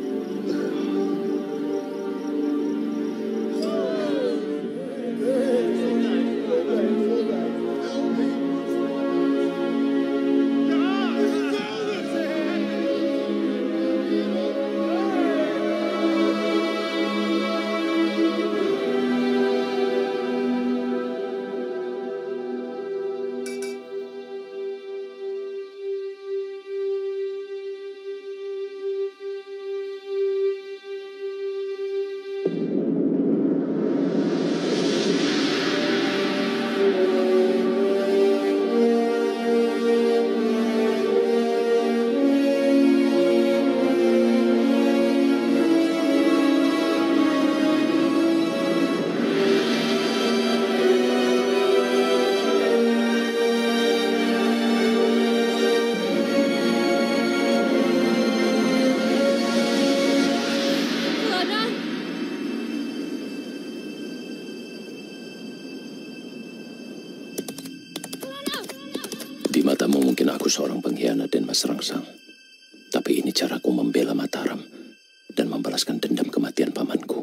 Di matamu mungkin aku seorang pengkhianat dan mas rangsang. Tapi ini caraku membela Mataram dan membalaskan dendam kematian pamanku.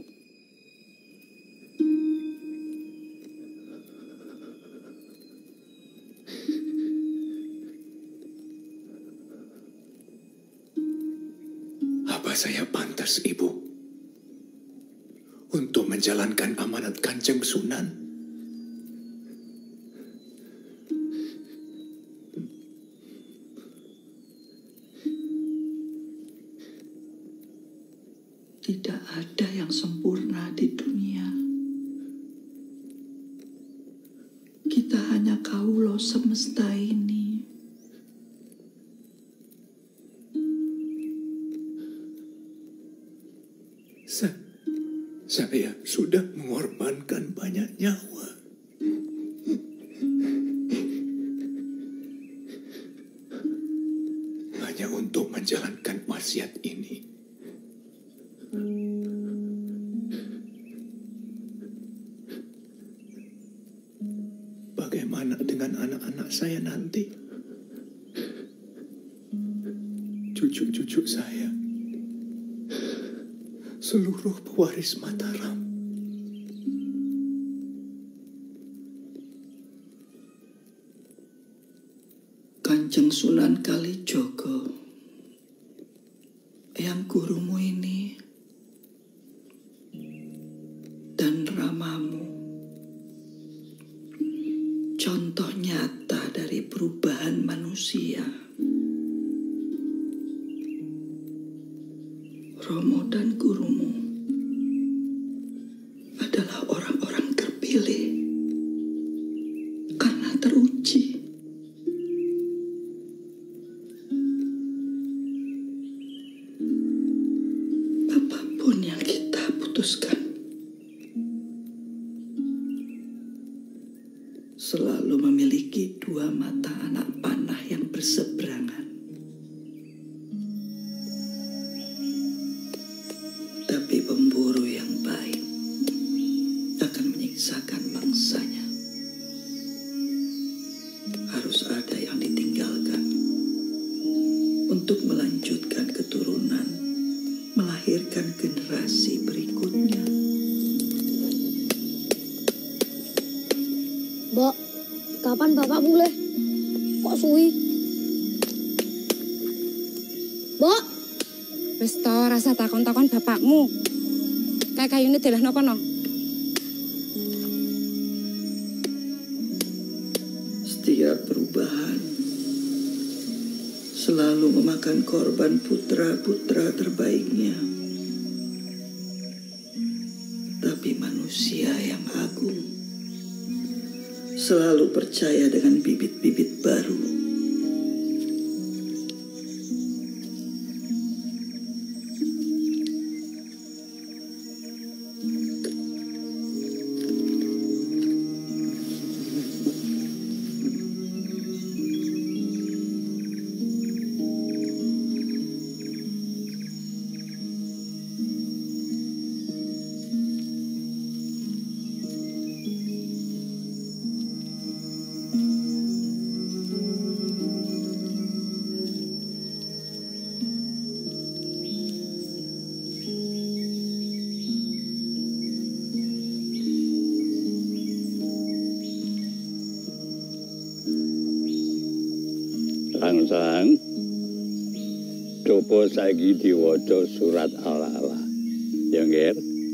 Apa saya pantas, Ibu, untuk menjalankan amanat Kanjeng Sunan? Tidak ada yang sempurna di dunia. Kita hanya kaulo semesta ini. Sa saya sudah mengorbankan banyak nyawa. Hanya untuk menjalankan wasiat ini. Bagaimana dengan anak-anak saya nanti? Cucu-cucu saya. Seluruh pewaris Mataram. Kanjeng Sunan Kalijogo, yang gurumu ini, dan ramamu, contoh nyata dari perubahan manusia. Romo dan gurumu adalah orang-orang terpilih karena teruji. Apapun yang kita putuskan, selalu memiliki dua mata anak panah yang berseberangan. Tapi pemburu yang baik akan menyiksakan mangsanya. Harus ada yang ditinggalkan untuk melanjutkan keturunan, melahirkan generasi berikutnya. Mbok, kapan bapak boleh? Kok suwi? Mbok, wis to rasa takon-takon bapakmu. Kayak kayune delehno kono. Setiap perubahan selalu memakan korban putra-putra terbaiknya. Tapi manusia yang agung selalu percaya dengan bibit-bibit baru. Sang-sang, coba saiki diwaca surat Al-A'la. Ya, Nger?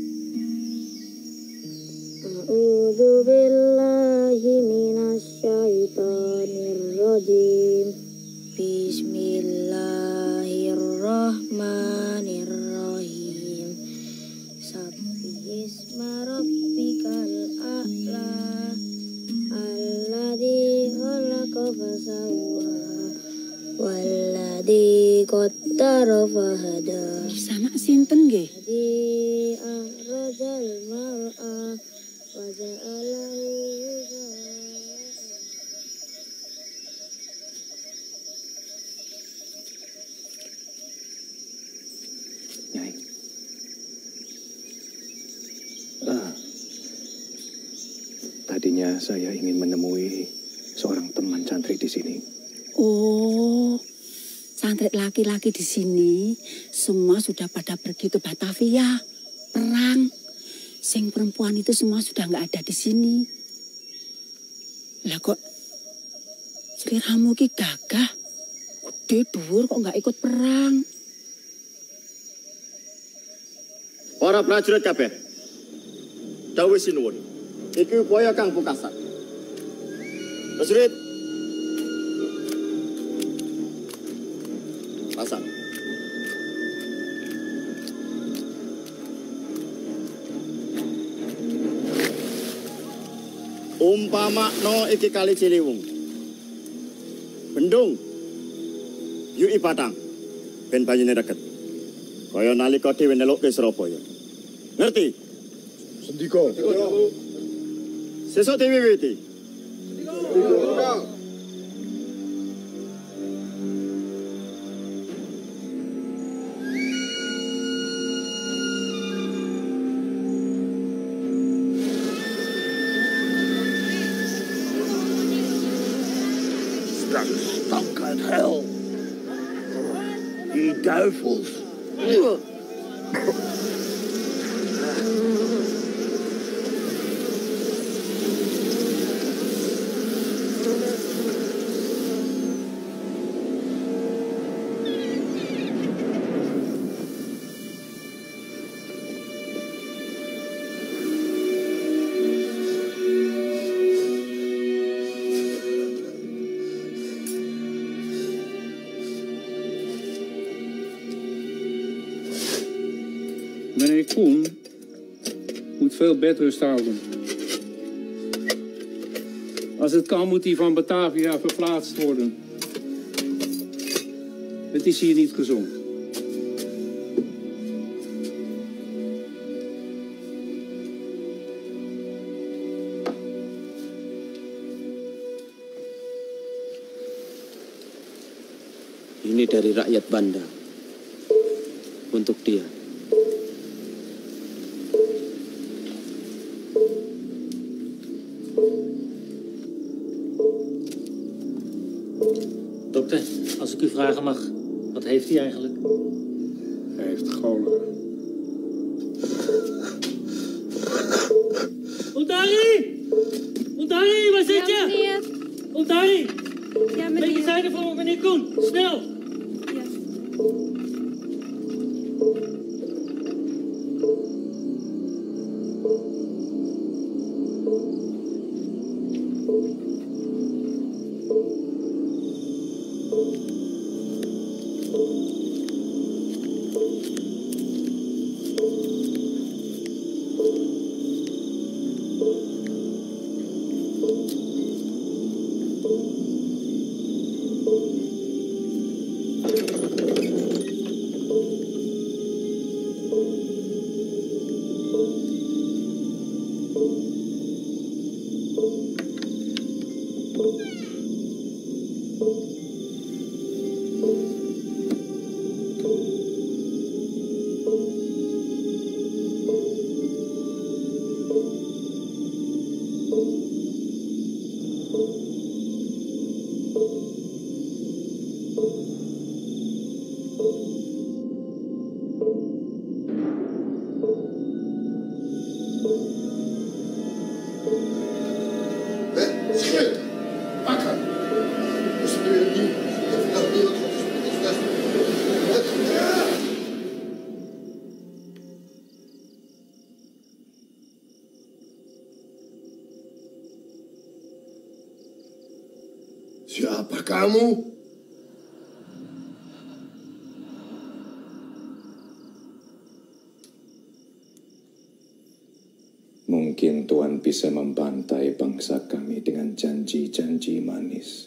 A'udzu billahi minasyaitonir rajim. Bismillahirrahmanirrahim. Sabbihisma rabbikal a'la. Alladzi khalaqa fasawwa. Walladzi qaddara fahada. Sama sinten nggih? Di akhrajal mar'a wa ja'alahu. Nyai. Ah. Tadinya saya ingin menemui seorang teman santri di sini. Oh, santri laki-laki di sini semua sudah pada pergi ke Batavia, perang. Sing perempuan itu semua sudah nggak ada di sini. Lah kok seliramu ki gagah, gede dhuwur kok nggak ikut perang? Para prajurit kabeh, dawuh sinuwun. Iki upaya kang pungkasan. Prajurit, pasang. Umpamakno iki kali Ciliwung. Bendung yuki batang ben banyune reget. Kaya nalika dhewe nelukke Surabaya. Ngerti? Sendika. Sesuk diwiwiti. Sendika. Stunk uit hel. Die duivels. meneer Koen moet veel bedrust houden. Als het kan, moet hij van Batavia verplaatst worden. Het is hier niet gezond. Ini dari rakyat Banda. Untuk dia. Dokter, als ik u vragen mag, wat heeft hij eigenlijk? Hij heeft cholera. Ontari! Ontari, waar zit je? Ja, meneer. Ontari! Ja, meneer. Medicijnen voor meneer Koen, snel! Ja. Siapa kamu? Mungkin Tuhan bisa membantai bangsa kami dengan janji-janji manis.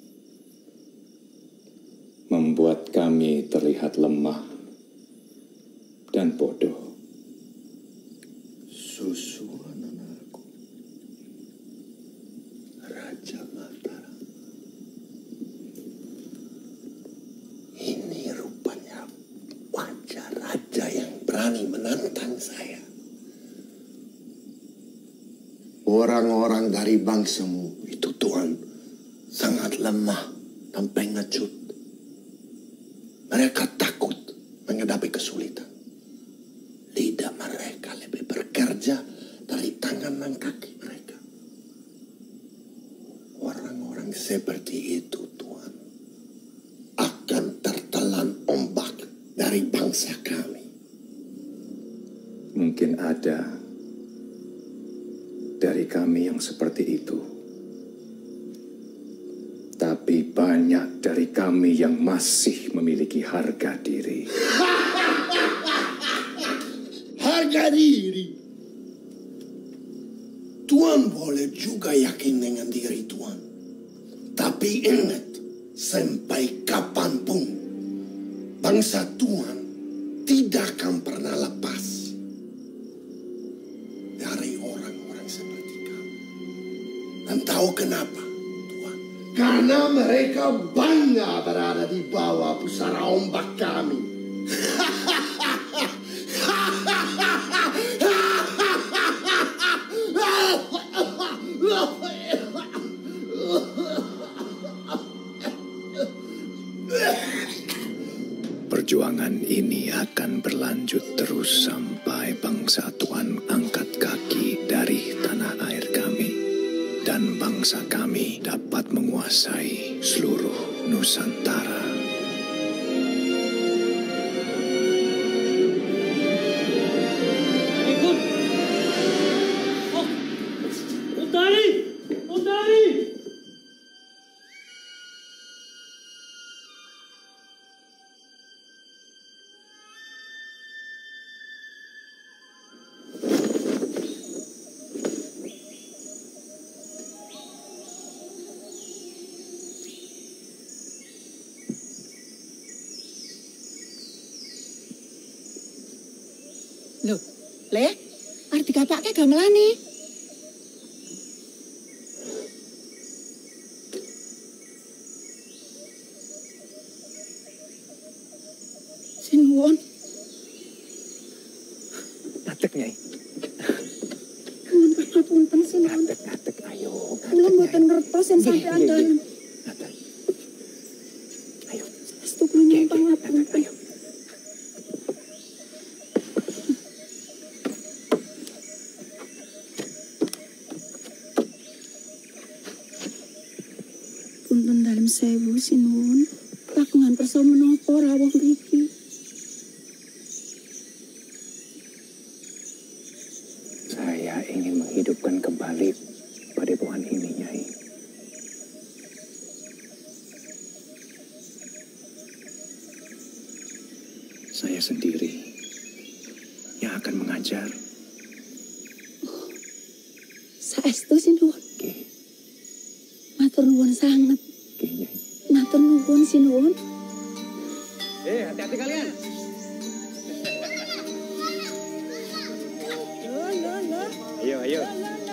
Membuat kami terlihat lemah dan bodoh. Susu anak-anakku. Raja Mataram. Ini rupanya wajah raja yang berani menantang saya. Orang-orang dari bangsamu itu, Tuhan, sangat lemah dan pengecut. Mereka takut menghadapi kesulitan. Lidah mereka lebih bekerja dari tangan dan kaki mereka. Orang-orang seperti itu, Tuhan, akan tertelan ombak dari bangsa kami. Mungkin ada dari kami yang seperti itu. Tapi banyak dari kami yang masih memiliki harga diri. Harga diri. Tuhan boleh juga yakin dengan diri Tuhan. Tapi ingat, sampai kapanpun bangsa Tuhan tidak akan pernah lepas dari orang-orang seperti kamu. Dan tahu kenapa? Tuhan, karena mereka bangga berada di bawah pusara ombak kami. Perjuangan ini akan berlanjut terus sampai bangsa Tuhan angkat kaki dari tanah air kami. Dan bangsa kami dapat menguasai seluruh Nusantara. Ikut! Oh! Utari! Utari! Le, arep digapake gamelane. Sinuwun. Ngadeg, Nyai. Nuwun pangapunten sinuwun. Ngadeg, ngadeg, ayo. Kula mboten ngertos yen sampean dalem. Ayo. Saestu kula nyuwun pangapunten. Punten dalem sewu sinuwun. Kagungan kersa menapa rawuh mriki? Saya ingin menghidupkan kembali padepokan ini, Nyai. Saya sendiri yang akan mengajar. Oh, saestu sinuwun. Matur nuwun sanget. Matur nuwun sinuwun. Eh, hati-hati kalian. Ayo, ayo.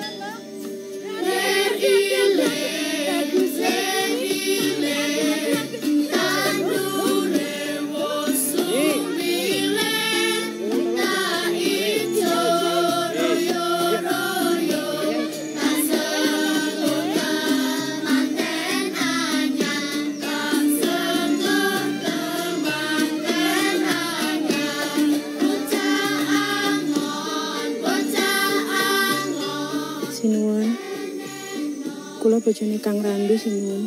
Sinuwun. Kula bojone Kang Randu sinuwun.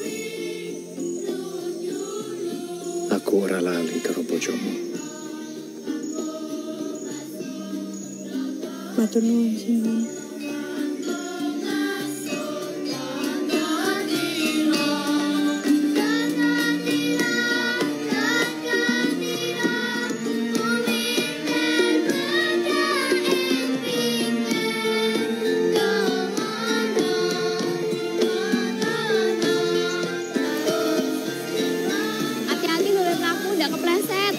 Aku ora lali karo bojomu. Matur nuwun sinuwun. Hati-hati dompet aku udah kepleset.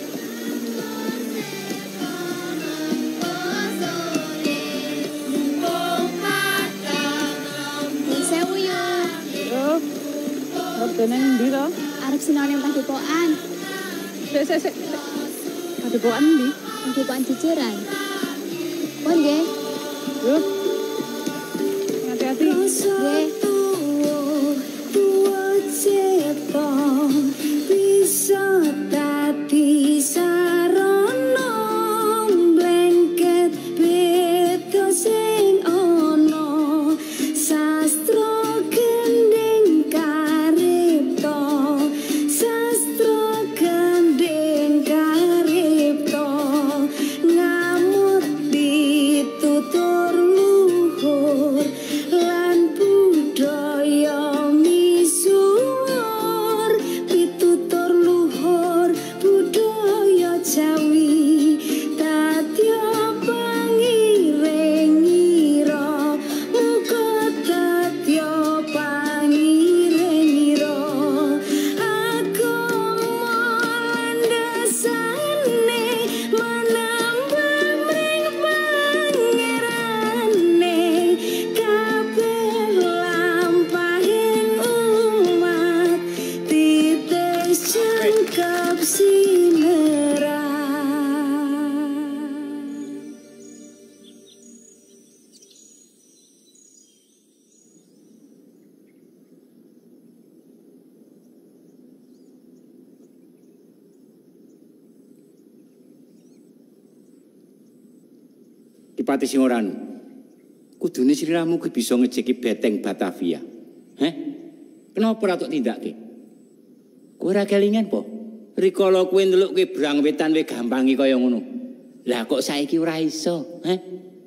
Sewu yuk. Yo. Arep dene ndi to? Arep sinau ning padepokan. Sik sik sik. Padepokan ndi? Padepokan Jejeran. Pon nggih. Yo. Hati-hati. Nggih. Bisa tadi sarana blengket beda sing ana sastra gending karipta sastra gending karipta ngamut pitutur luhur lan budaya misuwur pitutur luhur budaya Jawi dadya pangirengira muga dadya pangirengira agama landasane manambah mring pangerane kabeh lampahin umat titik jangkep sineran. Kipati Singoran, kudune sliramu ki bisa ngejeki beteng Batavia. Heh? Kenapa ora tok tindakke? Kowe ora kelingan po? Rikala kowe ndelok kowe brang wetan we gampangi kaya ngono. Lah kok saiki ora iso, heh?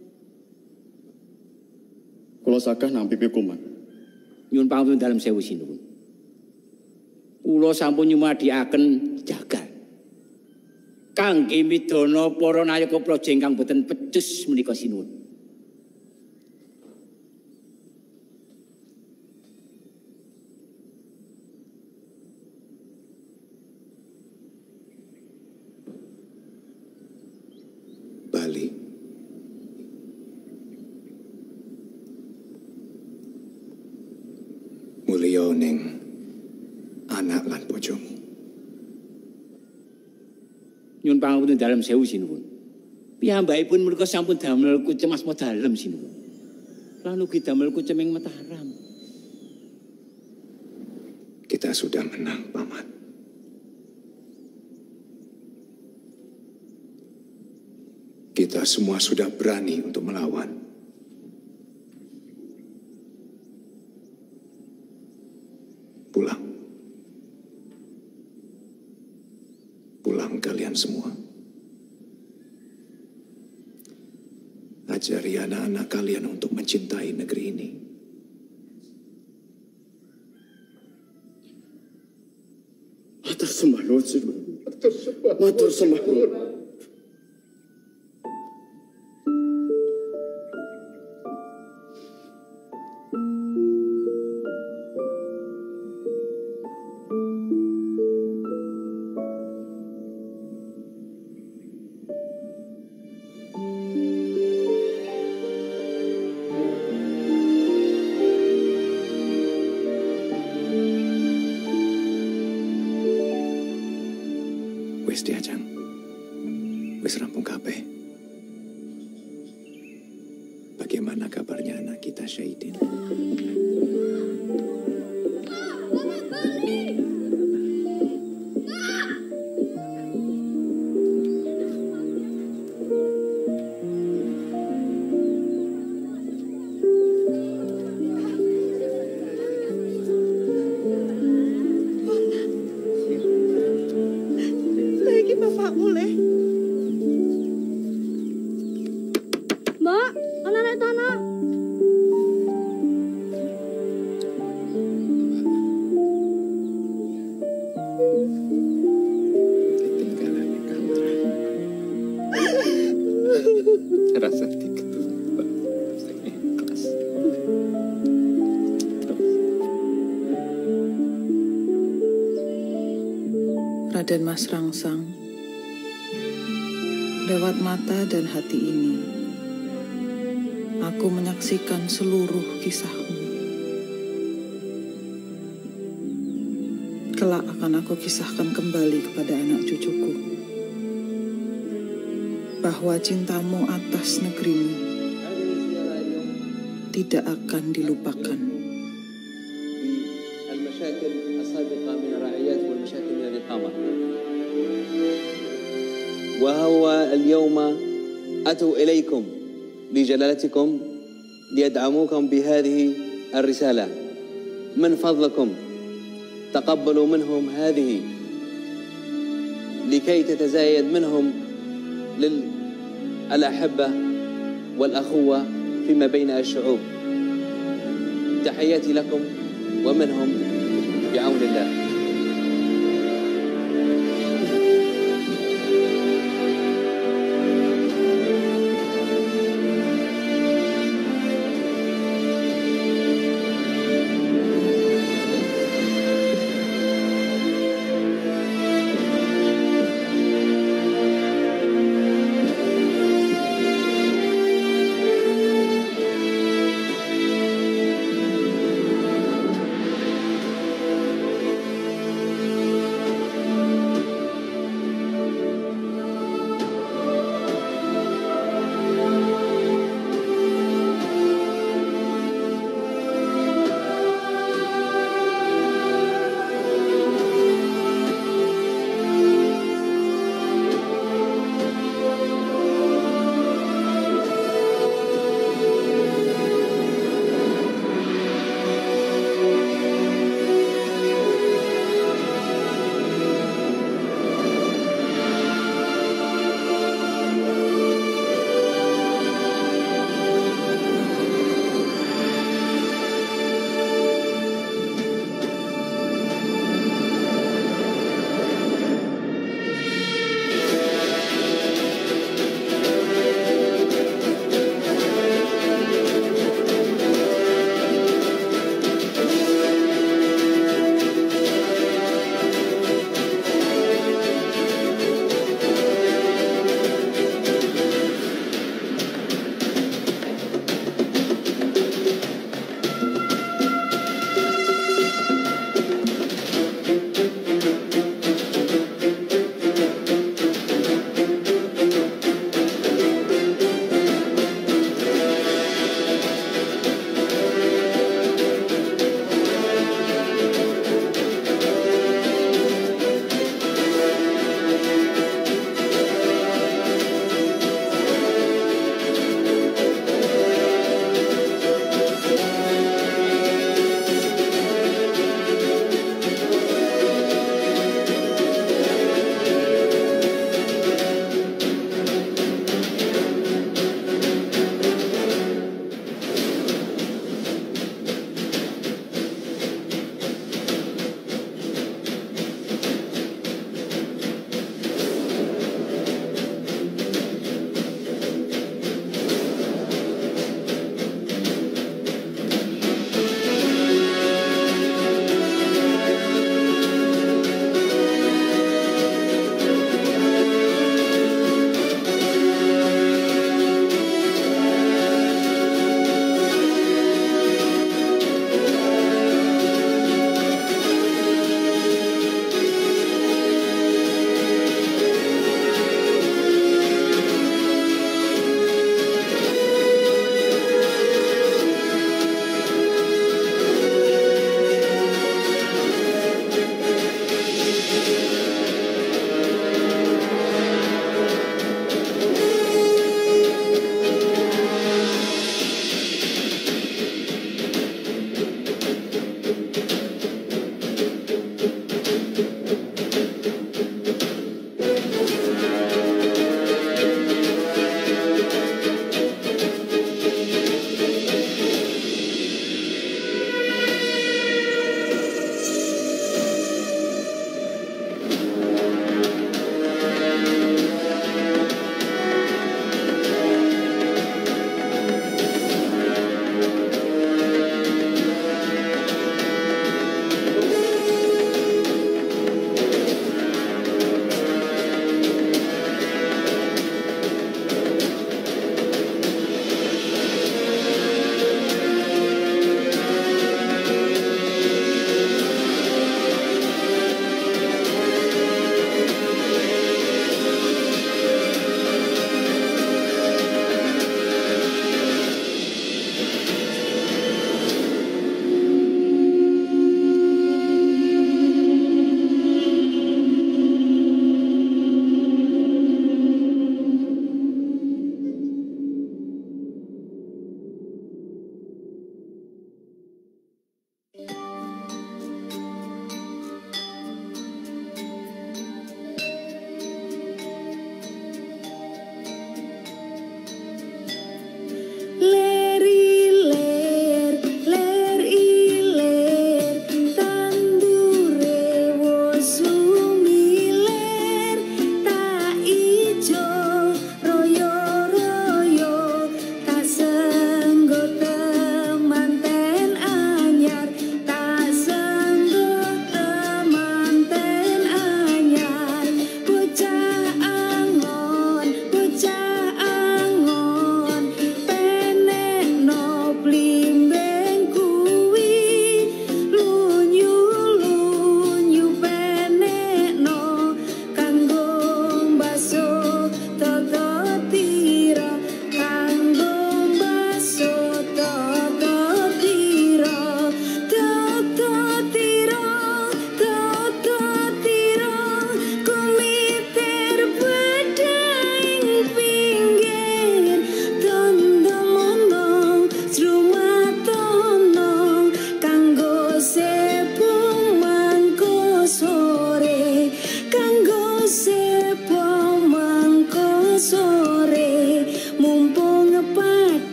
Kula sagah nampi pikuman. Nyuwun pangapunten dalem sewu sinuwun. Kula sampun nyumadiaken jagal. Kangge midana para nayaka praja ingkang boten pecus menika sinuwun. Bali. mulya ning anak lan bojomu. Nyun pangapunten dalam sewu sinuwun. Piyambakipun menika sampun damel kucem asma dalem sinuwun. Lan ugi damel kuceming Mataram. Kita sudah menang, Paman. Kita semua sudah berani untuk melawan. Pulang. Pulang kalian semua. Ajari anak-anak kalian untuk mencintai negeri ini. Matur sembah nuwun, matur sembah. Matur sembah nuwun. Wis diajang. Wis rampung kabeh. Bagaimana kabarnya anak kita Syahidin? Rasa diketumbak, rasa ikhlas. Raden Mas Rangsang, lewat mata dan hati ini, aku menyaksikan seluruh kisahmu. Kelak akan aku kisahkan kembali kepada anak cucuku bahwa cintamu atas negerimu tidak akan dilupakan. المشاكل السابقة من الرعيات والمشاكل من الإقامة. وهو اليوم أتوا إليكم لجلالتكم ليدعموكم بهذه الرسالة. من فضلكم تقبلوا منهم هذه لكي تتزايد منهم للأحبة والأخوة فيما بين الشعوب. تحياتي لكم ومنهم بعون الله.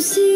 si